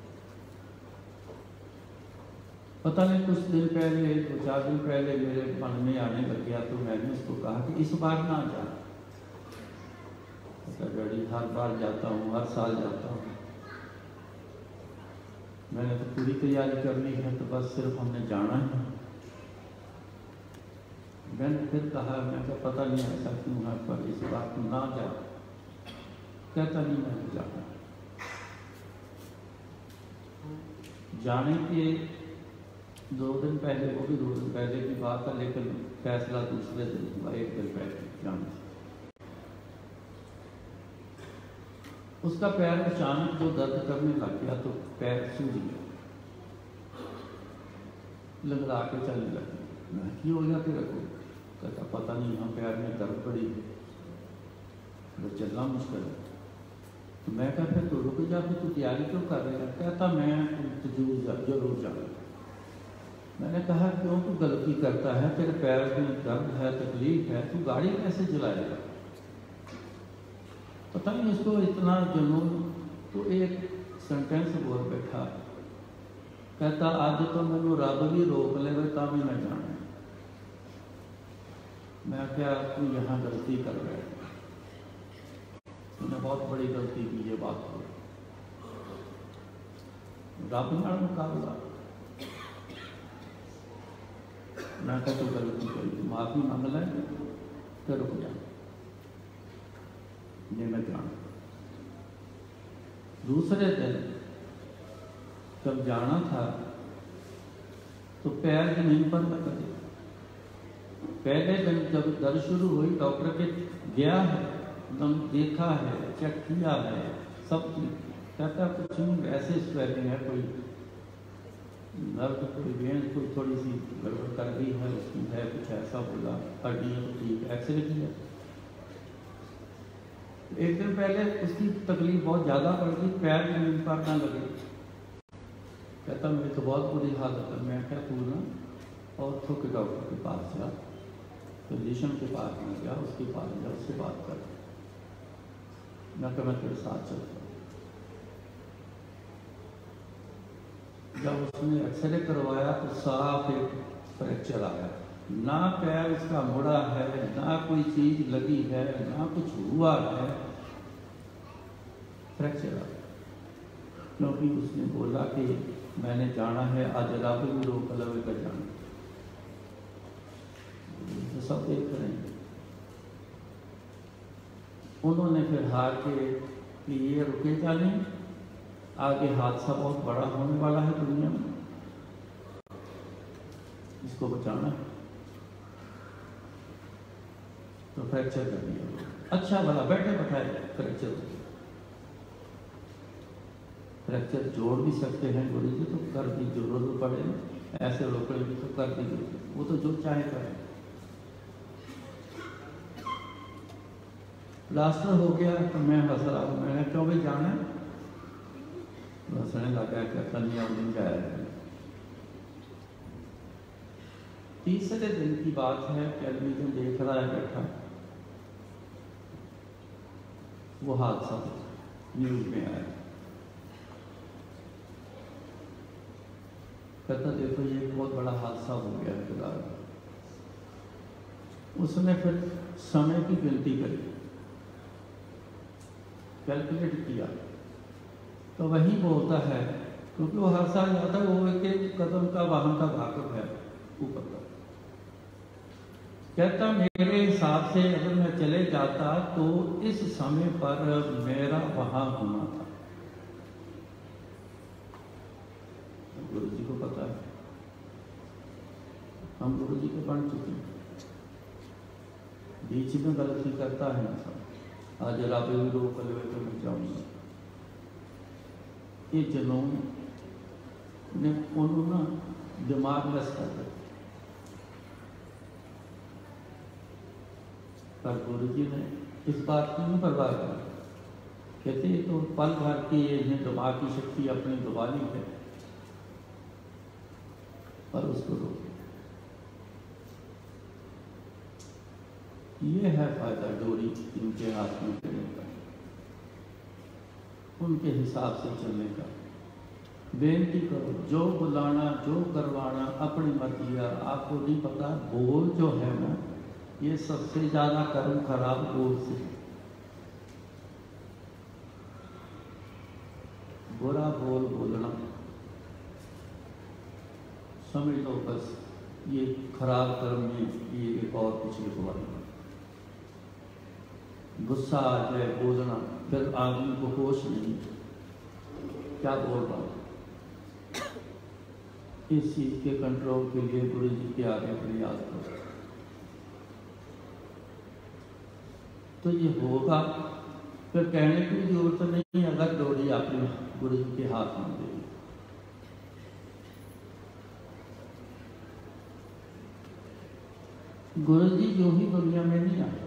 पता नहीं कुछ दिन पहले, 2-4 दिन पहले मेरे मन में आने लग गया तो मैंने उसको कहा कि इस बार ना जा। डैडी हर बार जाता हूँ, हर साल जाता हूँ, मैंने तो पूरी तैयारी कर ली है, तो बस सिर्फ हमने जाना है। मैंने फिर कहा, मैं क्या पता नहीं ऐसा क्यों है, पर इस बार तुम ना जा। कहता नहीं मैंने जाना। जाने के 2 दिन पहले, वो भी 2 दिन पहले की बात है, लेकिन फैसला दूसरे दिन हुआ, 1 दिन पहले जाने से। उसका पैर अचानक जो दर्द करने लग गया तो पैर सूज गया, लंगड़ा के चलने लगे। मैं क्यों हो गया तेरे को? कहता पता नहीं, हम पैर में दर्द पड़ी है, तो चलना मुश्किल है। तो मैं कहा फिर तो रुक जा, फिर तू तैयारी क्यों कर रहे हैं? कहता मैं जरूर जाऊँ। मैंने कहा क्यों तू गलती करता है, तेरे पैर में दर्द है, तकलीफ है, तू गाड़ी कैसे चलाएगा? पता नहीं उसको इतना जुनून। तो एक सेंटेंस बोल बैठा, कहता आज तो मैंने रब भी रोक ले तब भी मैं जाना। मैं क्या तू यहाँ गलती कर रहा है, तूने बहुत बड़ी गलती की, ये बात हो रब नाल मुकाबला। मैं क्या तू गलती करी, माफी मांग ले तो रुक जा, ये मैं जाना। दूसरे दिन जब जाना था तो पैर जमीन पर न करे। पहले दिन जब दर्द शुरू हुई, डॉक्टर के गया है, एकदम देखा है, चेक किया है, सब चीज। कहता कुछ नहीं, ऐसे स्वेलिंग है, कोई नर्व, कोई वेन, कोई थोड़ी सी गड़बड़ कर गई है उसकी है, कुछ ऐसा बोला। हड्डी तो ठीक, एक्सरे किया। एक दिन पहले उसकी तकलीफ बहुत ज़्यादा पड़ गई, पैर जमीन पर ना लगे। कहता मेरी तो बहुत बुरी हालत है। मैं क्या तू ना ऑर्थो के डॉक्टर के पास जा, फिजिशियन के पास में गया, उसके पास जा, उससे बात कर। मैं क्या मैं तेरे साथ चलता हूँ। जब उसने एक्सरे करवाया तो साफ एक फ्रैक्चर आया, ना पैर उसका मुड़ा है, ना कोई चीज लगी है, ना कुछ हुआ है, फ्रैक्चर आ गया। क्योंकि उसने बोला कि मैंने जाना है, आज रब भी रोक लवे का जाना। तो सब देख रहे हैं। उन्होंने फिर हार के कि ये रुकेगा नहीं, आगे हादसा बहुत बड़ा होने वाला है दुनिया में, इसको बचाना है, तो फ्रैक्चर कर दिया। अच्छा भला बैठे बैठाए फ्रैक्चर हो गया। फ्रैक्चर जोड़ भी सकते हैं गुरु जी, तो कर दी, जरूरत पड़े ऐसे रोकड़े भी तो कर दीजिए, वो तो जो चाहे करें। प्लास्टर हो गया तो मैं हंस रहा हूँ। मैंने क्यों भी जाना है? हंसने लगा, कहता नहीं और दिन जाएगा। तीसरे दिन की बात है, टेलीविजन देख रहा है बैठा, वो हादसा न्यूज में आया। कहता देखो ये एक बहुत बड़ा हादसा हो गया है खुदा। उसने फिर समय की गिनती करी, कैलकुलेट किया, तो वही बोलता है, क्योंकि वो हर साल जाता है, वो एक एक कदम का वाहन का वाकफ है ऊपर का। कहता मेरे हिसाब से अगर मैं चले जाता तो इस समय पर मेरा वहां होना था। गुरु जी को पता है, हम गुरु जी के पढ़ चुके हैं, बीच में गलती करता है इंसान। आज राबे भी रोक कल तो मैं जाऊंगा, ये जनों ने उन्होंने दिमाग लस कर दिया। पर गुरु जी ने इस बात की नहीं परवाह की। कहते तो पल भर की इन्हें दिमाग की शक्ति अपनी दबा ली है, पर उसको रोक। ये है फायदा डोरी इनके हाथ में देने का, उनके हिसाब से चलने का। बेनती करो, जो बुलाना जो करवाना अपनी मर्जी है। आपको नहीं पता बोल जो है ना, ये सबसे ज्यादा कर्म खराब बोल से। बुरा बोल बोलना समझ लो बस ये खराब कर्म में ये एक और कुछ लिखवाना। गुस्सा आ जाए बोलना, फिर आदमी को होश नहीं क्या बोल रहा। इस चीज के कंट्रोल के लिए गुरु जी के आगे प्रयास करो तो ये होगा। फिर कहने की जरूरत नहीं, अगर डोरी आपने गुरु जी के हाथ में दे। गुरु जी जो ही दुनिया में नहीं आए।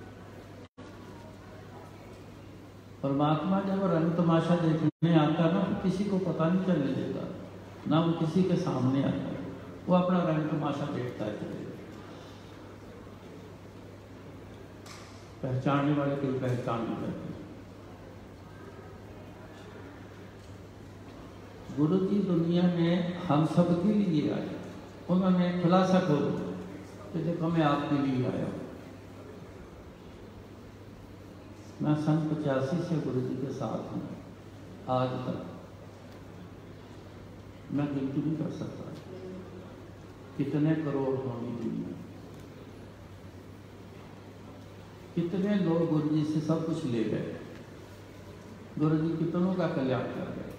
परमात्मा जब रंग तमाशा देखने आता ना, तो किसी को पता नहीं चलने देता, ना वो किसी के सामने आता है, वो अपना रंग तमाशा देखता है चलेगा। पहचानने वाले कोई पहचान नहीं करते। गुरु जी दुनिया में हम सब के लिए आए। उन्होंने खुलासा खोल कि देखो मैं आपके लिए आया हूँ। मैं सन 85 से गुरु जी के साथ हूँ, आज तक मैं गिनती नहीं कर सकता कितने करोड़ होंगी दुनिया, कितने लोग गुरु जी से सब कुछ ले गए। गुरु जी कितनों का कल्याण कर गए।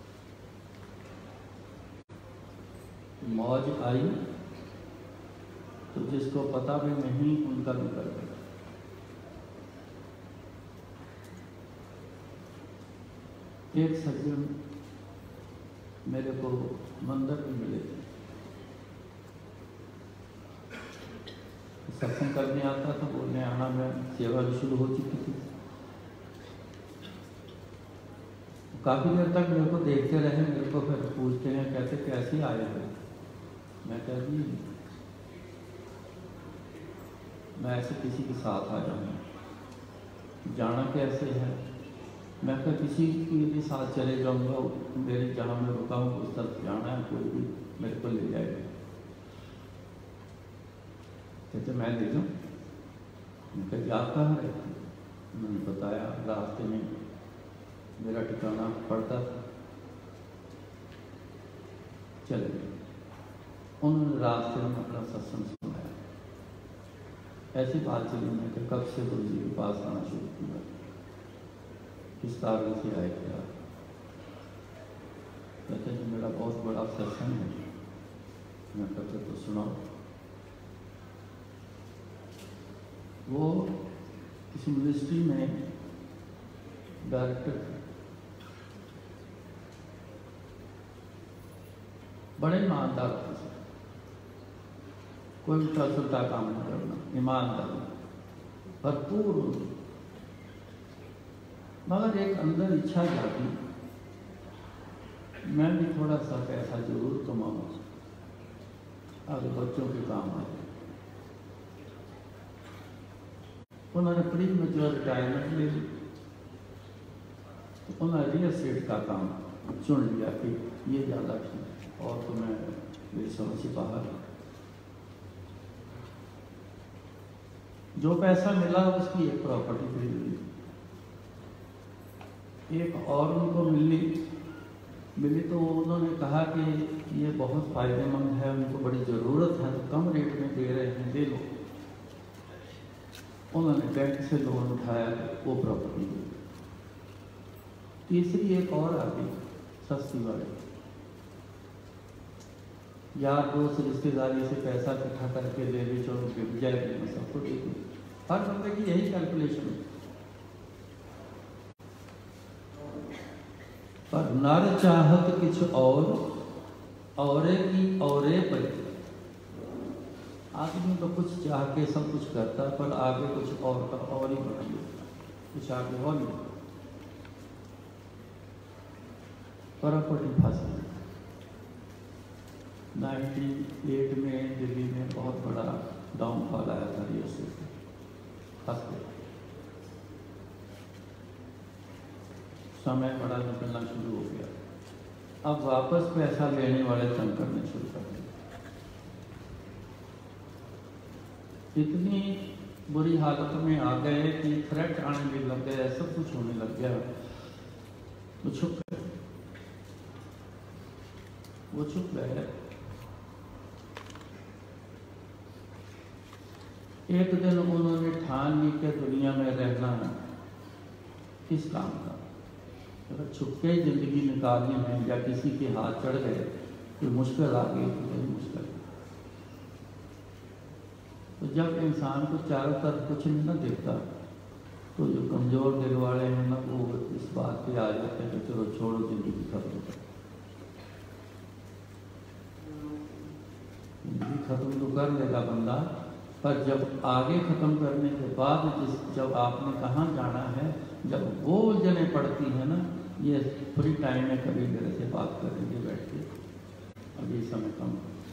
मौज आई तो जिसको पता भी नहीं उनका भी कर गया। एक सज्जन मेरे को मंदिर में मिले थे, सत्संग करने आता था, बोलने आना, मैं सेवा भी शुरू हो चुकी थी। काफी देर तक मेरे को देखते रहे, मेरे को फिर पूछते हैं, कहते कैसे आए हो। मैं कह दी मैं ऐसे किसी के साथ आया हूँ। जाना कैसे है? मैं फिर किसी के भी साथ चले जाऊंगा, मेरे जहाँ मैं रुका हूँ उस तरफ जाना है, कोई भी मेरे को ले जाएगा। कहते मैं ले जाऊँ? मैं कहती आप कहाँ रहते? मैंने बताया रास्ते में मेरा ठिकाना पड़ता था, चले गए। उन्होंने रास्ते में अपना सत्संग सुनाया। ऐसी बात चली, मैं कि कब से गुरु जी के पास आना शुरू किया, किस कारण से आए थे आप? कहते हैं मेरा बहुत बड़ा सत्संग है। मैं कहते तो सुनाओ। वो किसी मिनिस्ट्री में डायरेक्टर थे, बड़े ईमानदार थे, कोई उल्टा सुल्टा काम नहीं करना, ईमानदार भरपूर। मगर एक अंदर इच्छा जाती, मैं भी थोड़ा सा पैसा जरूर कमाऊँ, आगे बच्चों के काम आए। उन्होंने प्री मेच्योर रिटायरमेंट ले ली, तो उन्होंने रियल एस्टेट का काम चुन लिया कि ये ज़्यादा ठीक है। और तो मैं मेरी समझ से बाहर। जो पैसा मिला उसकी एक प्रॉपर्टी खरीद ली, एक और उनको मिली तो उन्होंने कहा कि ये बहुत फ़ायदेमंद है, उनको बड़ी ज़रूरत है, तो कम रेट में दे रहे हैं, दे लो। उन्होंने बैंक से लोन उठाया, वो प्रॉपर्टी ली। तीसरी एक और आ गई सस्ती वाली, यार दोस्त रिश्तेदारी से पैसा इकट्ठा करके ले ली, चलो बिक जाएगी, मैं सबको दे दूँ। हर बंदे की यही कैलकुलेशन है। पर नर चाहत किछ औरे की औरे पर। आदमी तो कुछ चाह के सब कुछ करता, पर आगे कुछ और का और ही बना लेता, कुछ आगे और नहीं। प्रॉपर्टी फंस गई। 98 में दिल्ली में बहुत बड़ा डाउनफॉल आया था, रियल एस्टेट फंस गया। समय बड़ा निकलना शुरू हो गया। अब वापस पैसा लेने वाले तंग करने शुरू कर दिए। इतनी बुरी हालत में आ गए कि थ्रेट आने भी लग गया, सब कुछ होने लग गया। वो छुप गए। एक दिन उन्होंने ठान ली कि दुनिया में रहना किस काम का, अगर छुपके जिंदगी निकालनी है या किसी के हाथ चढ़ गए, कोई मुश्किल आ गई तो वही मुश्किल। तो जब इंसान को चारों तरफ कुछ नहीं ना दिखता, तो जो कमज़ोर दिल वाले हैं ना, वो इस बात पे आ जाते हैं कि चलो छोड़ो, जिंदगी खत्म कर। जिंदगी खत्म तो कर लेगा बंदा, पर जब आगे ख़त्म करने के बाद जब आपने कहाँ जाना है, जब वो उलझने पड़ती है ना, ये फ्री टाइम में कभी मेरे से बात करेंगे बैठ के, अभी समय कम।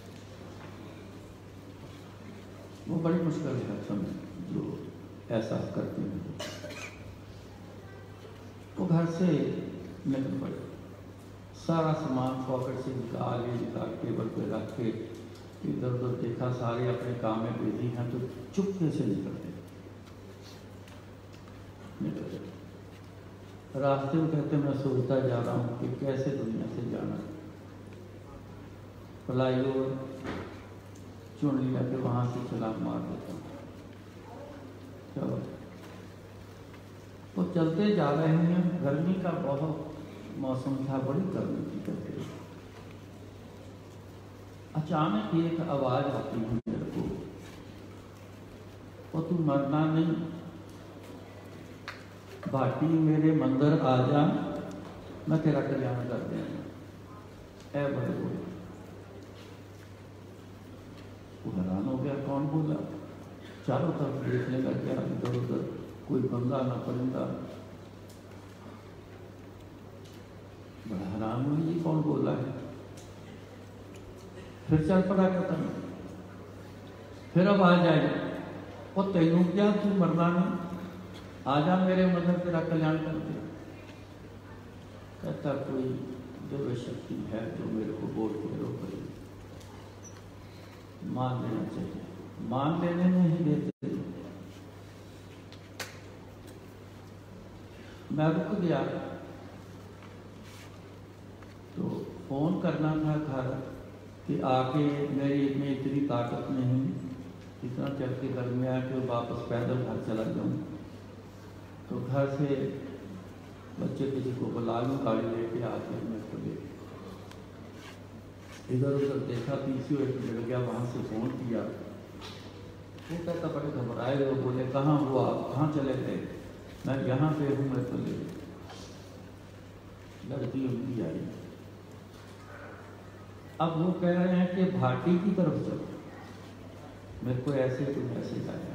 वो बड़ी मुश्किल है समय जो ऐसा करते हैं। वो घर से निकल पड़े, सारा सामान पॉकेट से निकाल टेबल पे रख के इधर उधर देखा, सारे अपने काम में बिजी हैं, तो चुपके से निकल गए। रास्ते में कहते मैं सोचता जा रहा हूँ कि कैसे दुनिया से जाना। फ्लाईओवर चुन लिया कि वहाँ से छलांग मार देता हूँ। चलो, वो चलते जा रहे हैं। गर्मी का बहुत मौसम था, बड़ी गर्मी थी। कहते अचानक एक आवाज़ आती है मेरे को, वो तू मरना नहीं, भाटी मेरे मंदिर आ जा, मैं तेरा कल्याण कर देंगे। ऐ बड़े बोले। वो हैरान हो गया, कौन बोला? चारों तरफ देखने लग गया, इधर उधर कोई बंदा ना परिंदा। बड़ा हैरान हुई, ये कौन बोला है? फिर चल पड़ा कहता, फिर अब आ जाए। वो तेनू क्या, तू मरना नहीं, आजा मेरे मदद, तेरा कल्याण कर दे। कहता कोई दिव्य शक्ति है जो मेरे को बोल के रोक रही, मान लेना चाहिए। मान लेने में ही देते। मैं रुक गया, तो फोन करना था घर कि आके मेरी में इतनी ताकत नहीं, इतना चल के घर में आके वापस पैदल घर चला जाऊँ। तो घर से बच्चे किसी को बुला लूँ, गाड़ी लेके आके मैं को ले इधर उधर देखा, पीछे एक मिल गया, वहाँ से फ़ोन किया। वो कहता बड़े घबराए हुए बोले, कहाँ हुआ, कहाँ चले गए? मैं यहाँ पे हूँ, मैं तो ले। लड़की उनकी आई। अब वो कह रहे हैं कि भाटी की तरफ चलो, मेरे को ऐसे तुम ऐसे जाया,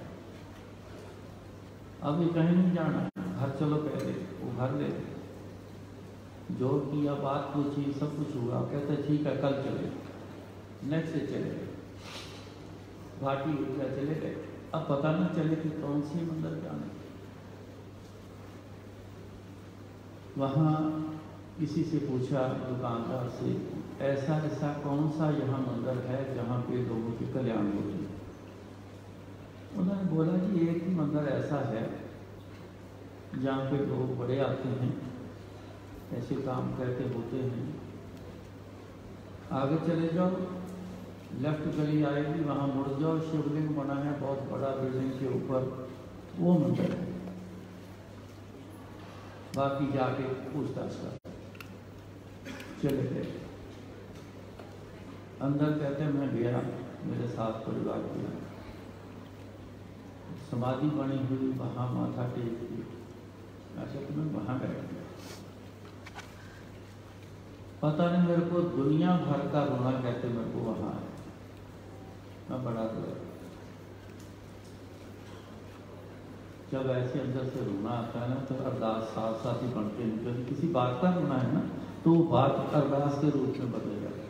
अभी कहीं नहीं जाना, घर चलो पहले। वो घर ले जोर किया, बात पूछी, सब कुछ हुआ। कहते ठीक है कल चले। नेक्स्ट डे चले गए, भाटी उठा चले गए। अब पता न चले कि कौन सी मंदिर जाना। वहाँ किसी से पूछा दुकानदार से, ऐसा ऐसा कौन सा यहाँ मंदिर है जहाँ पे लोगों के कल्याण होते हैं? उन्होंने बोला जी एक ही मंदिर ऐसा है जहाँ पे लोग बड़े आते हैं, ऐसे काम कहते होते हैं, आगे चले जाओ, लेफ्ट गली आएगी, वहाँ मुड़ जाओ, शिवलिंग बना है बहुत बड़ा बिल्डिंग के ऊपर, वो मंदिर है। बाकी जाके पूछताछ कर। चले गए अंदर, कहते मैं गया, मेरे साथ परिवार गया, समाधि बनी हुई, वहाँ माथा टेक दी। अच्छा तो मैं वहाँ बैठ गया, पता नहीं मेरे को दुनिया भर का रोना कहते मेरे को वहाँ है, मैं बड़ा रोया। जब ऐसे अंदर से रोना आता है ना तो अरदास साथ साथ ही बनते हैं। जब किसी बात का रोना है ना तो वो बात अरदास के रूप में बदल जाती है।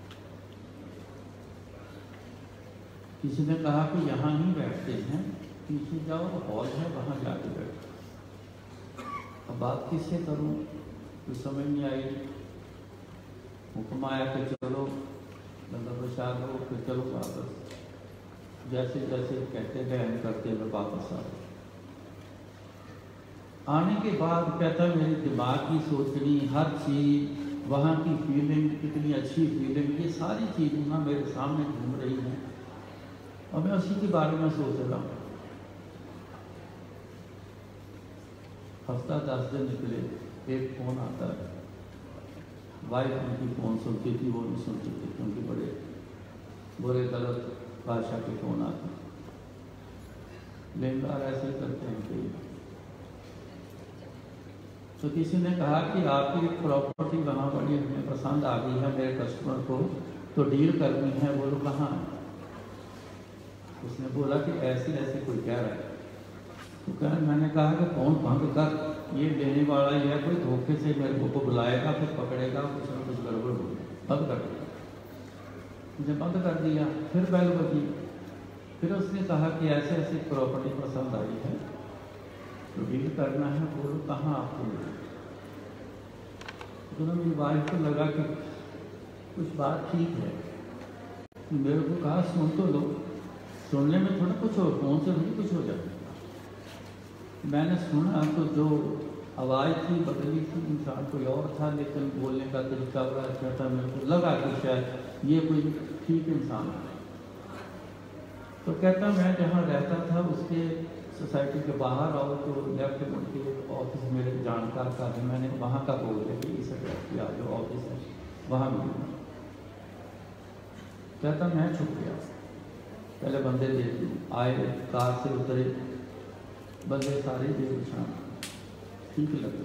किसी ने कहा कि यहाँ ही बैठते हैं, पीछे जाओ हॉल है वहाँ जाके बैठो। अब बात किससे करूँ कुछ समझ नहीं आई। हुक्म आया कि चलो लंगर प्रसाद हो, फिर चलो वापस। जैसे जैसे कहते गए हम करते हुए वापस आ गए। आने के बाद कहता मेरे दिमाग की सोचनी, हर चीज़, वहाँ की फीलिंग, कितनी अच्छी फीलिंग, ये सारी चीज़ें ना मेरे सामने घूम रही हैं और मैं उसी के बारे में सोच रहा हूँ। हफ्ता 10 दिन निकले, एक फ़ोन आता है, वाइफ उनकी फ़ोन सुनती थी, वो नहीं सुनती थी क्योंकि बड़े बुरे गलत भाषा के फ़ोन आते हैं। लेनदार ऐसे ही करते हैं कई। तो किसी ने कहा कि आपकी एक प्रॉपर्टी वहाँ बड़ी हमें पसंद आ गई है, मेरे कस्टमर को तो डील करनी है, बोलो कहाँ है? उसने बोला कि ऐसे ऐसे कोई कह रहा है। तो कह मैंने कहा कि फोन बंद कर, ये देने वाला ही है, कोई धोखे से मेरे को बुलाएगा, फिर पकड़ेगा, कुछ ना कुछ गड़बड़ होगी, बंद कर दिया। मुझे बंद कर दिया, फिर बैल बजी, फिर उसने कहा कि ऐसे ऐसे प्रॉपर्टी पसंद आई है तो डील करना है, बोलो कहाँ आपको मिले? तो मेरी वाइफ को लगा कि कुछ बात ठीक है, मेरे को कहा सुन तो लो, सुनने में थोड़ा कुछ हो, फोन से नहीं कुछ हो जाता। मैंने सुना तो जो आवाज़ थी बदली थी, इंसान कोई और था, लेकिन बोलने का तरीका बड़ा अच्छा था। मेरे को लगा कि शायद ये कोई ठीक इंसान है। तो कहता मैं जहाँ रहता था उसके सोसाइटी के बाहर आओ तो लेफ्ट मुड़ के ऑफिस मेरे जानकार का है, मैंने वहाँ का बोल दिया कि इस एड्रेस पे आ जाओ, ऑफिस है वहाँ मिलूँगा। कहता मैं छुप गया, पहले बंदे देख लूँ। आए, कार से उतरे, बंदे सारे बेपहचान, ठीक लगे।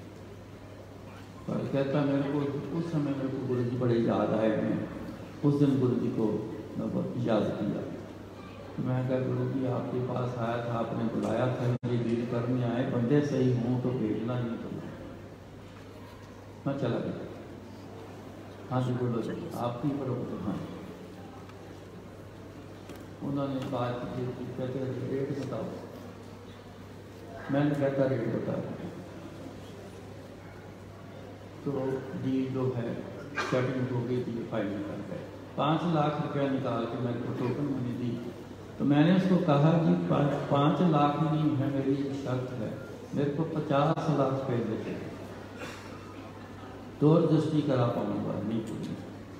पर कहता मेरे को उस समय मेरे को गुरु जी बड़े याद आए हैं। उस दिन गुरु जी को मैं याद किया। मैं कहा गुरु जी आपके पास आया था, आपने बुलाया था, ये डील करने आए, बंदे सही हों तो भेजना, नहीं तो मैं चला गया। हाँ जी बोलो जी, आपकी बरोबर। हाँ, उन्होंने बात की, कहते रेट बताओ। मैंने कहता रेट बता, तो डील जो है सेटिंग हो गई थी, फाइनल कर गए। 5 लाख रुपया निकाल के मेरे को टोकन मनी दी। तो मैंने उसको कहा जी 5 लाख नहीं है, मेरी शर्त है, मेरे को 50 लाख रुपये देते, तो रजिस्ट्री करा पाऊंगा, नहीं पूरी।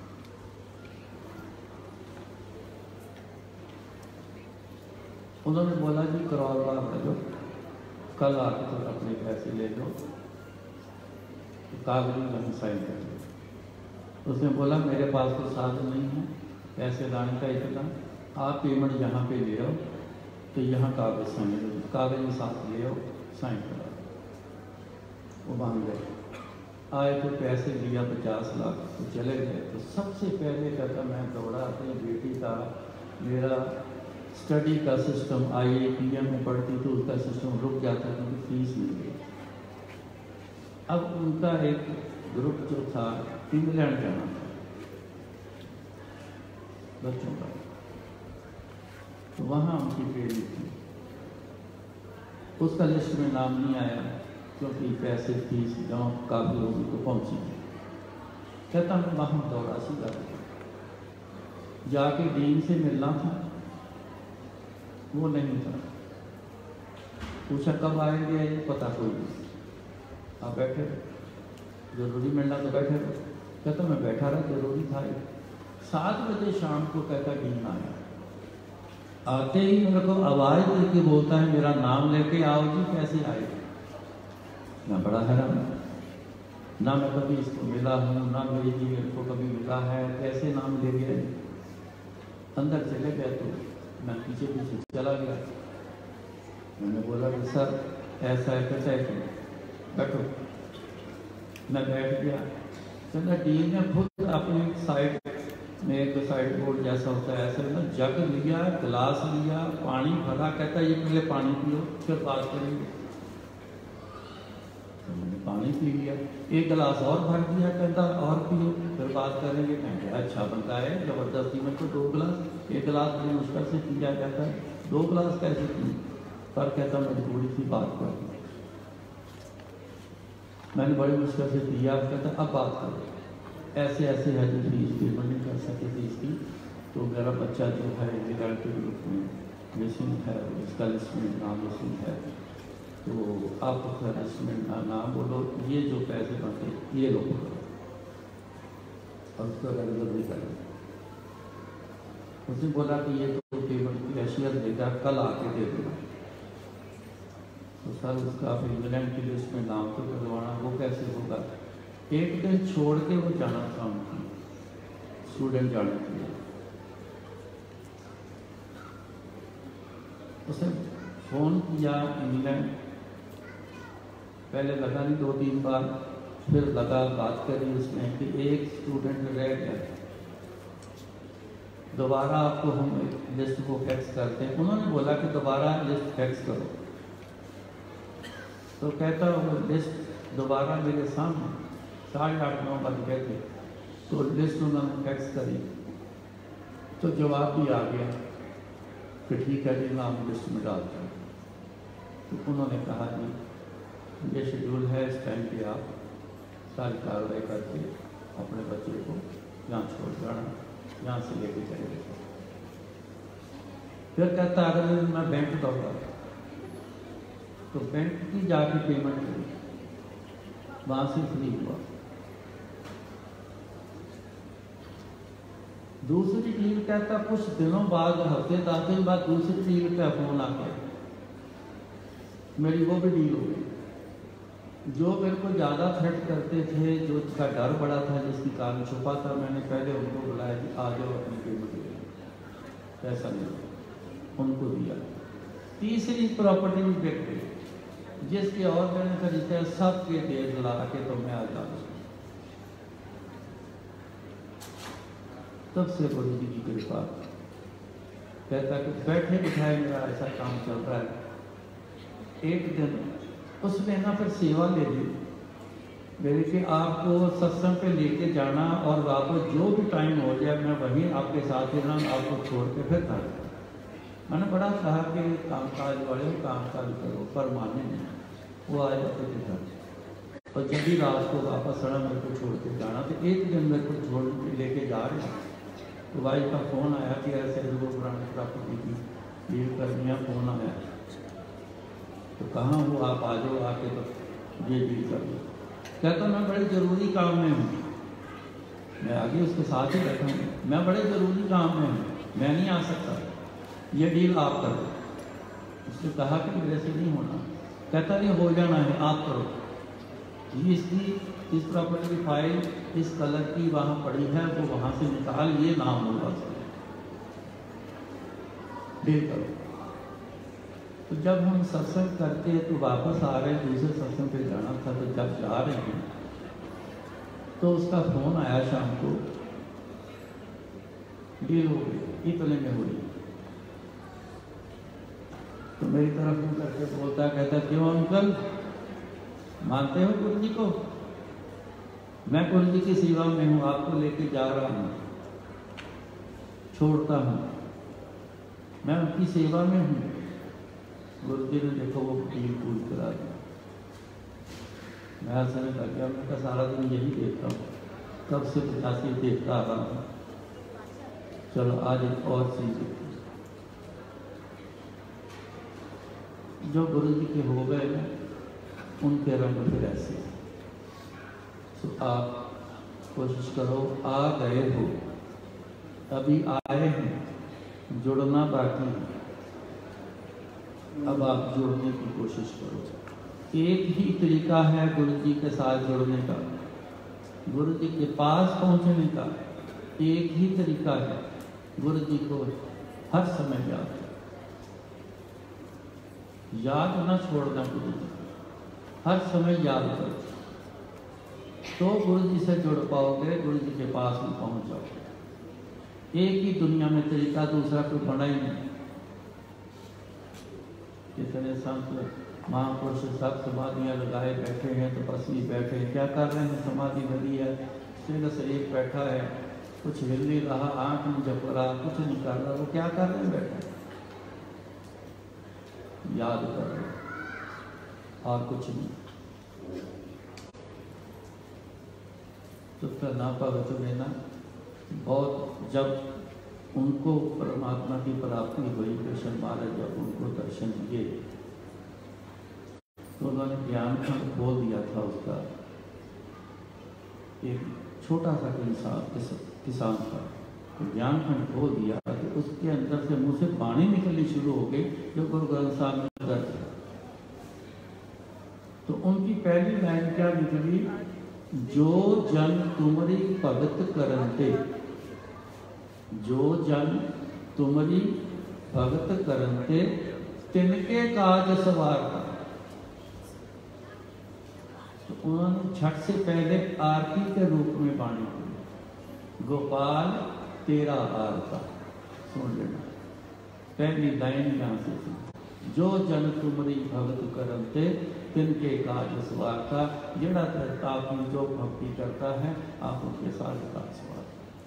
उन्होंने बोला जी करोड़ बार ले लो, कल आके तो अपने पैसे ले लो, तो कागज में साइन कर लो। उसने बोला मेरे पास तो साधन नहीं है पैसे लाने का, इतना आप पेमेंट यहाँ पे ले आओ, तो यहाँ कागज साइन लो, कागज में साथ ले आओ, साइन करा। वो मान गए, आए तो पैसे लिया 50 लाख, तो चले गए। तो सबसे पहले कहता मैं दौड़ा अपनी बेटी का, मेरा स्टडी का सिस्टम IAPM में पढ़ती तो उसका सिस्टम रुक जाता क्योंकि फीस मिल गई। अब उनका एक ग्रुप जो था इंग्लैंड जाना था बच्चों का, तो वहाँ उनकी ट्रेनिंग थी, उसका लिस्ट में नाम नहीं आया। क्योंकि पैसे फीस जमा काफ़ी होगी तो पहुँची। कहता मैं वहाँ दौड़ा सीधा जाके डीन से मिलना था, वो नहीं था। पूछा कब आएंगे, ये पता कोई नहीं। आप बैठे, जरूरी मिलना तो बैठे रहो। कहता मैं बैठा रहा, जरूरी था। 7 बजे शाम को कहता डीन आया। आते ही मेरे को आवाज़ देके बोलता है मेरा नाम लेके आओ जी, कैसे आए। मैं बड़ा हैरान, ना मैं कभी इसको मिला हूँ, ना मेरी जी मेरे को कभी मिला है, कैसे नाम ले गए। अंदर चले गए तो मैं पीछे पीछे चला गया। मैंने बोला कि सर ऐसा है, कैसा है, बैठो। मैं बैठ गया। चला डीन ने खुद अपनी साइड में एक साइड बोर्ड जैसा होता है, ऐसे ना जग लिया, गिलास लिया, पानी भरा। कहता ये पहले पानी पियो फिर बात करेंगे। तो मैंने पानी पी लिया, एक गिलास और भर दिया। कहता और पियो फिर बात करेंगे। मैं अच्छा बनता है, ज़बरदस्ती में तो 2 गिलास, एक गिलास बड़ी मुश्किल से पिया जाता है, 2 गिलास कैसे पी। पर कहता मजबूरी थी बात कर। मैंने बड़ी मुश्किल से पिया। कहता अब बात करो, ऐसे ऐसे है जो फीस पेमेंट नहीं कर सके थे इसकी, तो मेरा बच्चा जो है के ग्रुप में मिसिंग है, इसका लिस्ट में नाम मिसिंग है, तो आप उसका लिस्ट में नाम बोलो, ये जो पैसे बनते ये लो और उसका रेगुलर भी करें। उसने बोला कि ये तो पेमेंट की हैसियत देगा, कल आके दे देगा। तो सर उसका आप इंग्लैंड की लिस्ट में नाम तो करवाना, वो कैसे होगा। एक दिन छोड़ के वो जाना था उनकी स्टूडेंट जाने के लिए। उसने फ़ोन किया इंग्लैंड, पहले लगा नहीं 2-3 बार, फिर लगा, बात करी उसने कि एक स्टूडेंट रह गया, दोबारा आपको हम लिस्ट को फैक्स करते हैं। उन्होंने बोला कि दोबारा लिस्ट फैक्स करो। तो कहता वो लिस्ट दोबारा मेरे सामने 8:30-9 बज गए थे, तो लिस्ट उन्होंने फैक्स करी तो जवाब भी आ गया कि ठीक है जी नाम लिस्ट में डालते हैं। तो उन्होंने कहा जी ये शेड्यूल है, इस टाइम पे आप सारी कार्रवाई करके अपने बच्चे को यहाँ छोड़ जाना, यहाँ से लेके चले गए। फिर कहता अगले दिन मैं बैंक दौड़ा, तो बैंक की जाके पेमेंट करी, वहाँ से फ्री हुआ। दूसरी टीम कहता कुछ दिनों बाद, हफ्ते 10 दिन बाद दूसरी टीम का फोन आ गया, मेरी वो भी डील हो गई। जो मेरे को ज़्यादा थ्रेट करते थे, जो उसका डर बड़ा था, जिसकी कारण छुपा था, मैंने पहले उनको बुलाया कि आ जाओ अपनी पेमेंट ले, पैसा नहीं, उनको दिया। तीसरी प्रॉपर्टी भी बिक गई, जिसके और मैंने तरीके सबके डेढ़ ला के तो मैं आ जाऊँ। तब से गुरु जी की कृपा, कहता कि बैठे बिठाए मेरा ऐसा काम चल रहा है। एक दिन उसने ना फिर सेवा ले ली मेरे कि आपको सत्संग पे लेके जाना और वापस जो भी टाइम हो जाए मैं वहीं आपके साथ ही रहना, आपको छोड़ के फिर था। मैंने बड़ा कहा कि कामकाज वाले कामकाज करो, पर माने नहीं। वो आए अपने के घर, और जब भी रात को वापस आना मेरे को छोड़ के जाना, तो एक दिन मेरे को छोड़ के लेके जा रहे हैं, तो भाई का फ़ोन आया कि ऐसे वो पुरानी प्रॉपर्टी की डील करनी है, फ़ोन आया। तो कहाँ हो आप, आ जाओ, आके तो ये डील कर लो। कहता मैं बड़े ज़रूरी काम में हूँ, मैं आगे उसके साथ ही बैठा हूँ, मैं बड़े ज़रूरी काम में हूँ, मैं नहीं आ सकता, ये डील आप करो। उसने कहा कि मेरे से नहीं होना। कहता नहीं हो जाना है, आप करो। ये इसकी इस प्रॉपर्टी की फाइल इस कलर की वहाँ पड़ी है, वो वहाँ से निकाल, ये नाम होगा, डील करो। तो जब हम सत्संग करते हैं तो वापस आ रहे हैं, दूसरे सत्संग पे जाना था, तो जब जा रहे हैं तो उसका फ़ोन आया शाम को, डील हो गई, इतने में हुई। तो मेरी तरफ मुँह करके बोलता, कहता क्यों अंकल, मानते हो गुरु जी को? मैं गुरु जी की सेवा में हूँ, आपको लेके जा रहा हूँ, छोड़ता हूँ, मैं उनकी सेवा में हूँ। गुरु जी ने देखो वो डील पूरी करा दी। मैं हंसने लग गया। मैं कहा सारा दिन यही देखता हूँ, कब से 85 देखता आ रहा हूँ। चलो आज एक और चीज़ देखते, जो गुरु जी के हो गए ना उनके रंग फिर ऐसे। तो आप कोशिश करो, आ गए हो, अभी आए हैं, जुड़ना बाकी है, अब आप जुड़ने की कोशिश करो। एक ही तरीका है गुरु जी के साथ जुड़ने का, गुरु जी के पास पहुंचने का एक ही तरीका है, गुरु जी को हर समय याद न छोड़ना, गुरु जी हर समय याद करो, तो गुरु जी से जुड़ पाओगे, गुरु जी के पास में पहुंच जाओगे। एक ही दुनिया में तरीका, दूसरा कोई बना ही नहीं। कितने संत महापुरुष सब समाधियाँ लगाए बैठे हैं, तपस्वी बैठे हैं, क्या कर रहे हैं? समाधि लगी है, सिर शरीर बैठा है, कुछ हिल नहीं रहा, आँख नहीं झप रहा, कुछ नहीं कर रहा, वो क्या कर रहे हैं? बैठे याद कर रहे और कुछ नहीं। तो करना भगत में ना बहुत, जब उनको परमात्मा की प्राप्ति हुई, कृष्ण महाराज जब उनको दर्शन दिए तो उन्होंने ज्ञान खंड खोल दिया था उसका। एक छोटा सा किसान था, तो ज्ञान खंड खोल दिया तो उसके अंदर से मुँह से पानी निकलनी शुरू हो गई, जो गुरु ग्रंथ साहब ने दर्ज किया। तो उनकी पहली लाइन क्या निकली? जो जन तुमरी भगत करते, जो जन तुमरी भगत करते, तिनके काज सवारता। तो उन्होंने छठ से पहले आरती के रूप में वाणी की, गोपाल तेरा आरता। सुन लेना, पहली लाइन यहाँ से सुन, जो जन तुमरी भगत करते, तिनके काज सवारता। जड़ा करता अपनी जो भक्ति करता है, आप उनके साथ काज सवारता।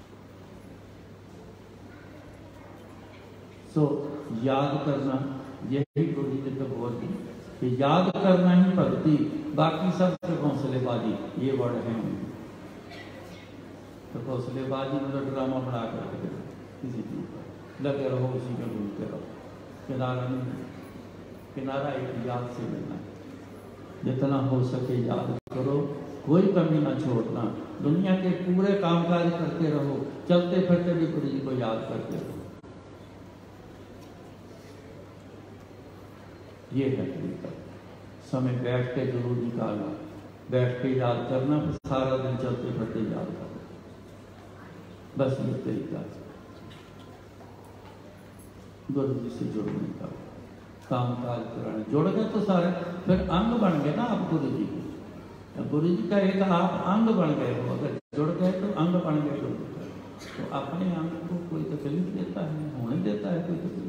सो याद करना, यही गुरु जी ने बोल दी कि याद करना ही भक्ति, बाकी सब हौसलेबाजी, ये वर्ड है उनकी। तो हौसलेबाजी मतलब ड्रामा बना कर किसी चीज पर लगे रहो, उसी में घूमते रहो, किनारा नहीं, किनारा एक याद से मिलना है। जितना हो सके याद करो, कोई कमी ना छोड़ना। दुनिया के पूरे कामकाज करते रहो, चलते फिरते भी गुरु जी को याद करते रहो। ये है तरीका। समय बैठ के जरूर निकालना, बैठ के याद करना, फिर सारा दिन चलते फिरते याद करना, बस ये तरीका गुरु जी से जुड़ने का, काम काज कराने। जुड़ गए तो सारे फिर अंग बन गए ना आप गुरु जी के। गुरु जी का एक आप अंग बन गए हो, अगर जुड़ गए तो अंग बन गए गुरु जी का। तो अपने अंग को कोई तकलीफ देता है, होने देता है कोई तकलीफ।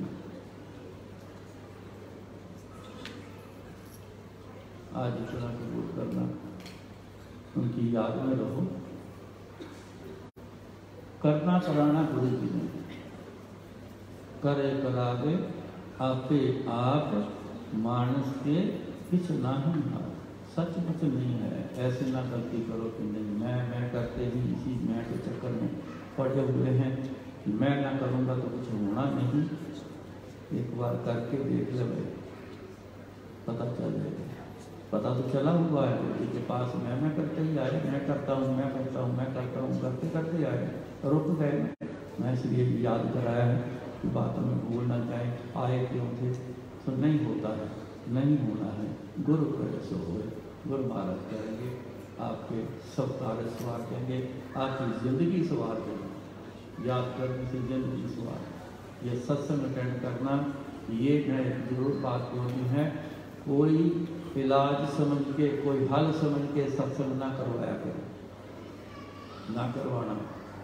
आज इतना कबूल करना, उनकी याद में रहो। करना कराना गुरु जी ने, करे करावे आपे आप, मानस के कुछ ना ही हार। सचमुच नहीं है, ऐसे ना गलती करो कि नहीं मैं करते ही इसी मैं के चक्कर में पड़े हुए हैं, मैं ना करूँगा तो कुछ होना नहीं। एक बार करके देख ले भाई, पता चल जाएगा। पता तो चला हुआ है गुरु जी के पास, मैं करते ही आए, मैं करता हूँ, मैं करता हूँ, मैं करता हूँ, करते करते आए, रुक गए। मैं इसलिए याद कराया है कि बातों में भूल ना जाए, आए क्यों थे। तो नहीं होता है, नहीं होना है, गुरु करे सो होए। गुरु महाराज करेंगे, आपके सब कार्य सवार देंगे, आपकी ज़िंदगी सवार देंगे। याद करने से ज़िंदगी सवार। ये सत्संग अटेंड करना, ये मैं जरूर बात बोलनी है, कोई इलाज समझ के, कोई हल समझ के सत्संग ना करवाया करें, ना करवाना।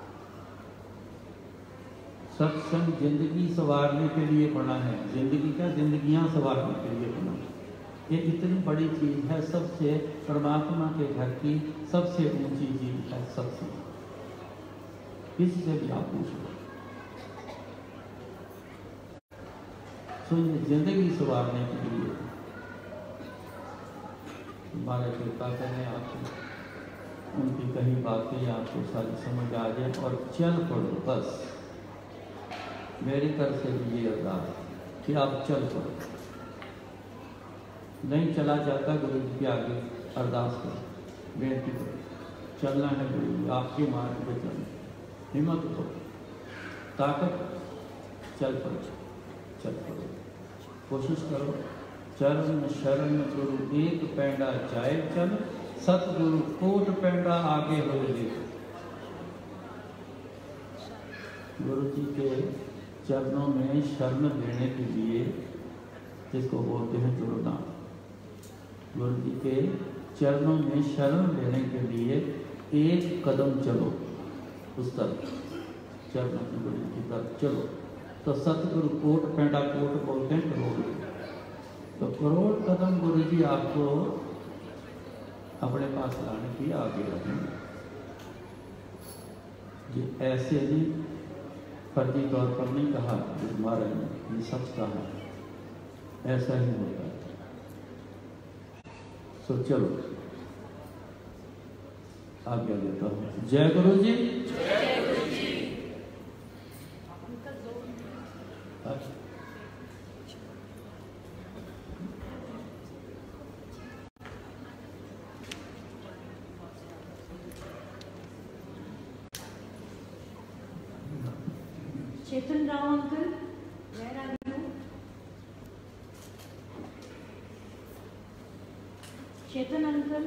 सत्संग जिंदगी संवारने के लिए बना है, जिंदगी का जिंदगियां संवारने के लिए बना है। ये इतनी बड़ी चीज है, सबसे परमात्मा के घर की सबसे ऊंची चीज है सत्संग। किसी से भी आप पूछो, सुनिए, जिंदगी संवारने के लिए तुम्हारा कृपा करें आपको उनकी कही बातें आपको सारी समझ आ जाए और चल पड़ो बस। मेरी तरफ से भी ये अरदास कि आप चल पड़ो। नहीं चला जाता गुरु जी के आगे अरदास करो, बेनती करो, चलना है गुरु जी आपके मार्ग पे चलना, हिम्मत हो, ताकत, चल पड़ो, चल पड़ो, कोशिश करो। चरण शरण गुरु एक पैंडा जाए चल, सतगुरु कोट पैंडा आगे हो ले। गुरु जी के चरणों में शरण लेने के लिए, जिसको बोलते हैं जुड़ना, गुरु जी के चरणों में शरण लेने के लिए एक कदम चलो उस तरफ, चरणों में गुरु जी की तरफ चलो। तो सतगुरु कोट पैंडा, कोट बोलते हैं करोड़, तो करोड़ कदम गुरु जी आपको अपने पास लाने की आगे रहेंगे। ये ऐसे ही फर्जी तौर पर नहीं कहा महाराज ने, ये सच कहा, ऐसा ही होता है। तो चलो आज्ञा देता हूँ। जय गुरु जी। जय Guru ji. Chetan Rao uncle, where are you? Chetan uncle,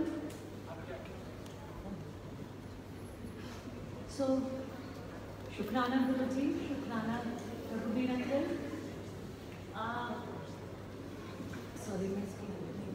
so शुक्राना गुरु जी, शुक्राना रघुवीर अंकल। सॉरी मैं इसकी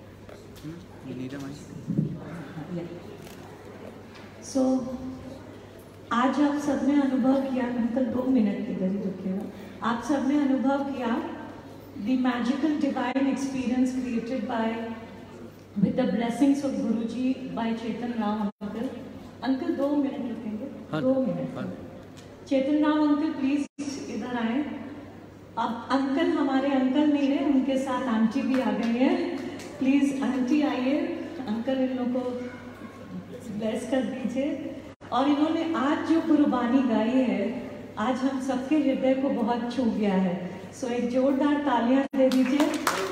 बात। सो आज आप सबने अनुभव किया, अंकल 2 मिनट इधर ही रुकिएगा। आप सबने अनुभव किया the magical divine experience created by with the blessings of Guruji by Chetan Rao uncle. Uncle 2 minute रुकेंगे, 2 minute. Chetan Rao uncle please इधर आए। अब अंकल हमारे अंकल नहीं रहे, उनके साथ आंटी भी आ गई है। प्लीज आंटी आइए, अंकल इन लोगों को ब्लेस कर दीजिए। और इन्होंने आज जो कुर्बानी गाई है, आज हम सबके हृदय को बहुत छू गया है। सो एक जोरदार तालियां दे दीजिए।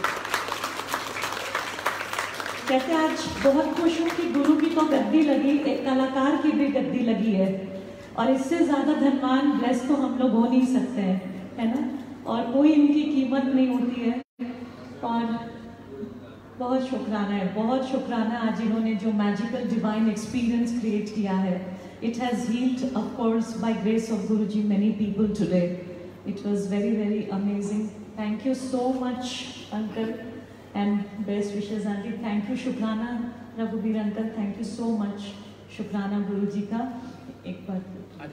कहते आज बहुत खुश हूँ कि गुरु की तो गद्दी लगी, एक कलाकार की भी गद्दी लगी है, और इससे ज्यादा धनवान ब्लेस तो हम लोग हो नहीं सकते हैं, है ना। और कोई इनकी कीमत नहीं होती है। और बहुत शुक्राना है, बहुत शुक्राना आज इन्होंने जो मैजिकल डिवाइन एक्सपीरियंस क्रिएट किया है। It has healed, of course, by grace of Guruji, many people today. It was very, very amazing. Thank you so much, Uncle, and best wishes, Auntie. Thank you, Shukrana Raghuveer Uncle. Thank you so much, Shukrana Guruji का एक बार.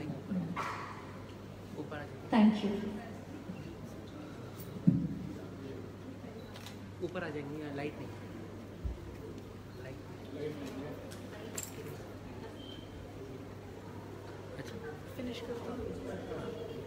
Thank you. ऊपर आ जाएंगे, light नहीं, finish करता हूँ।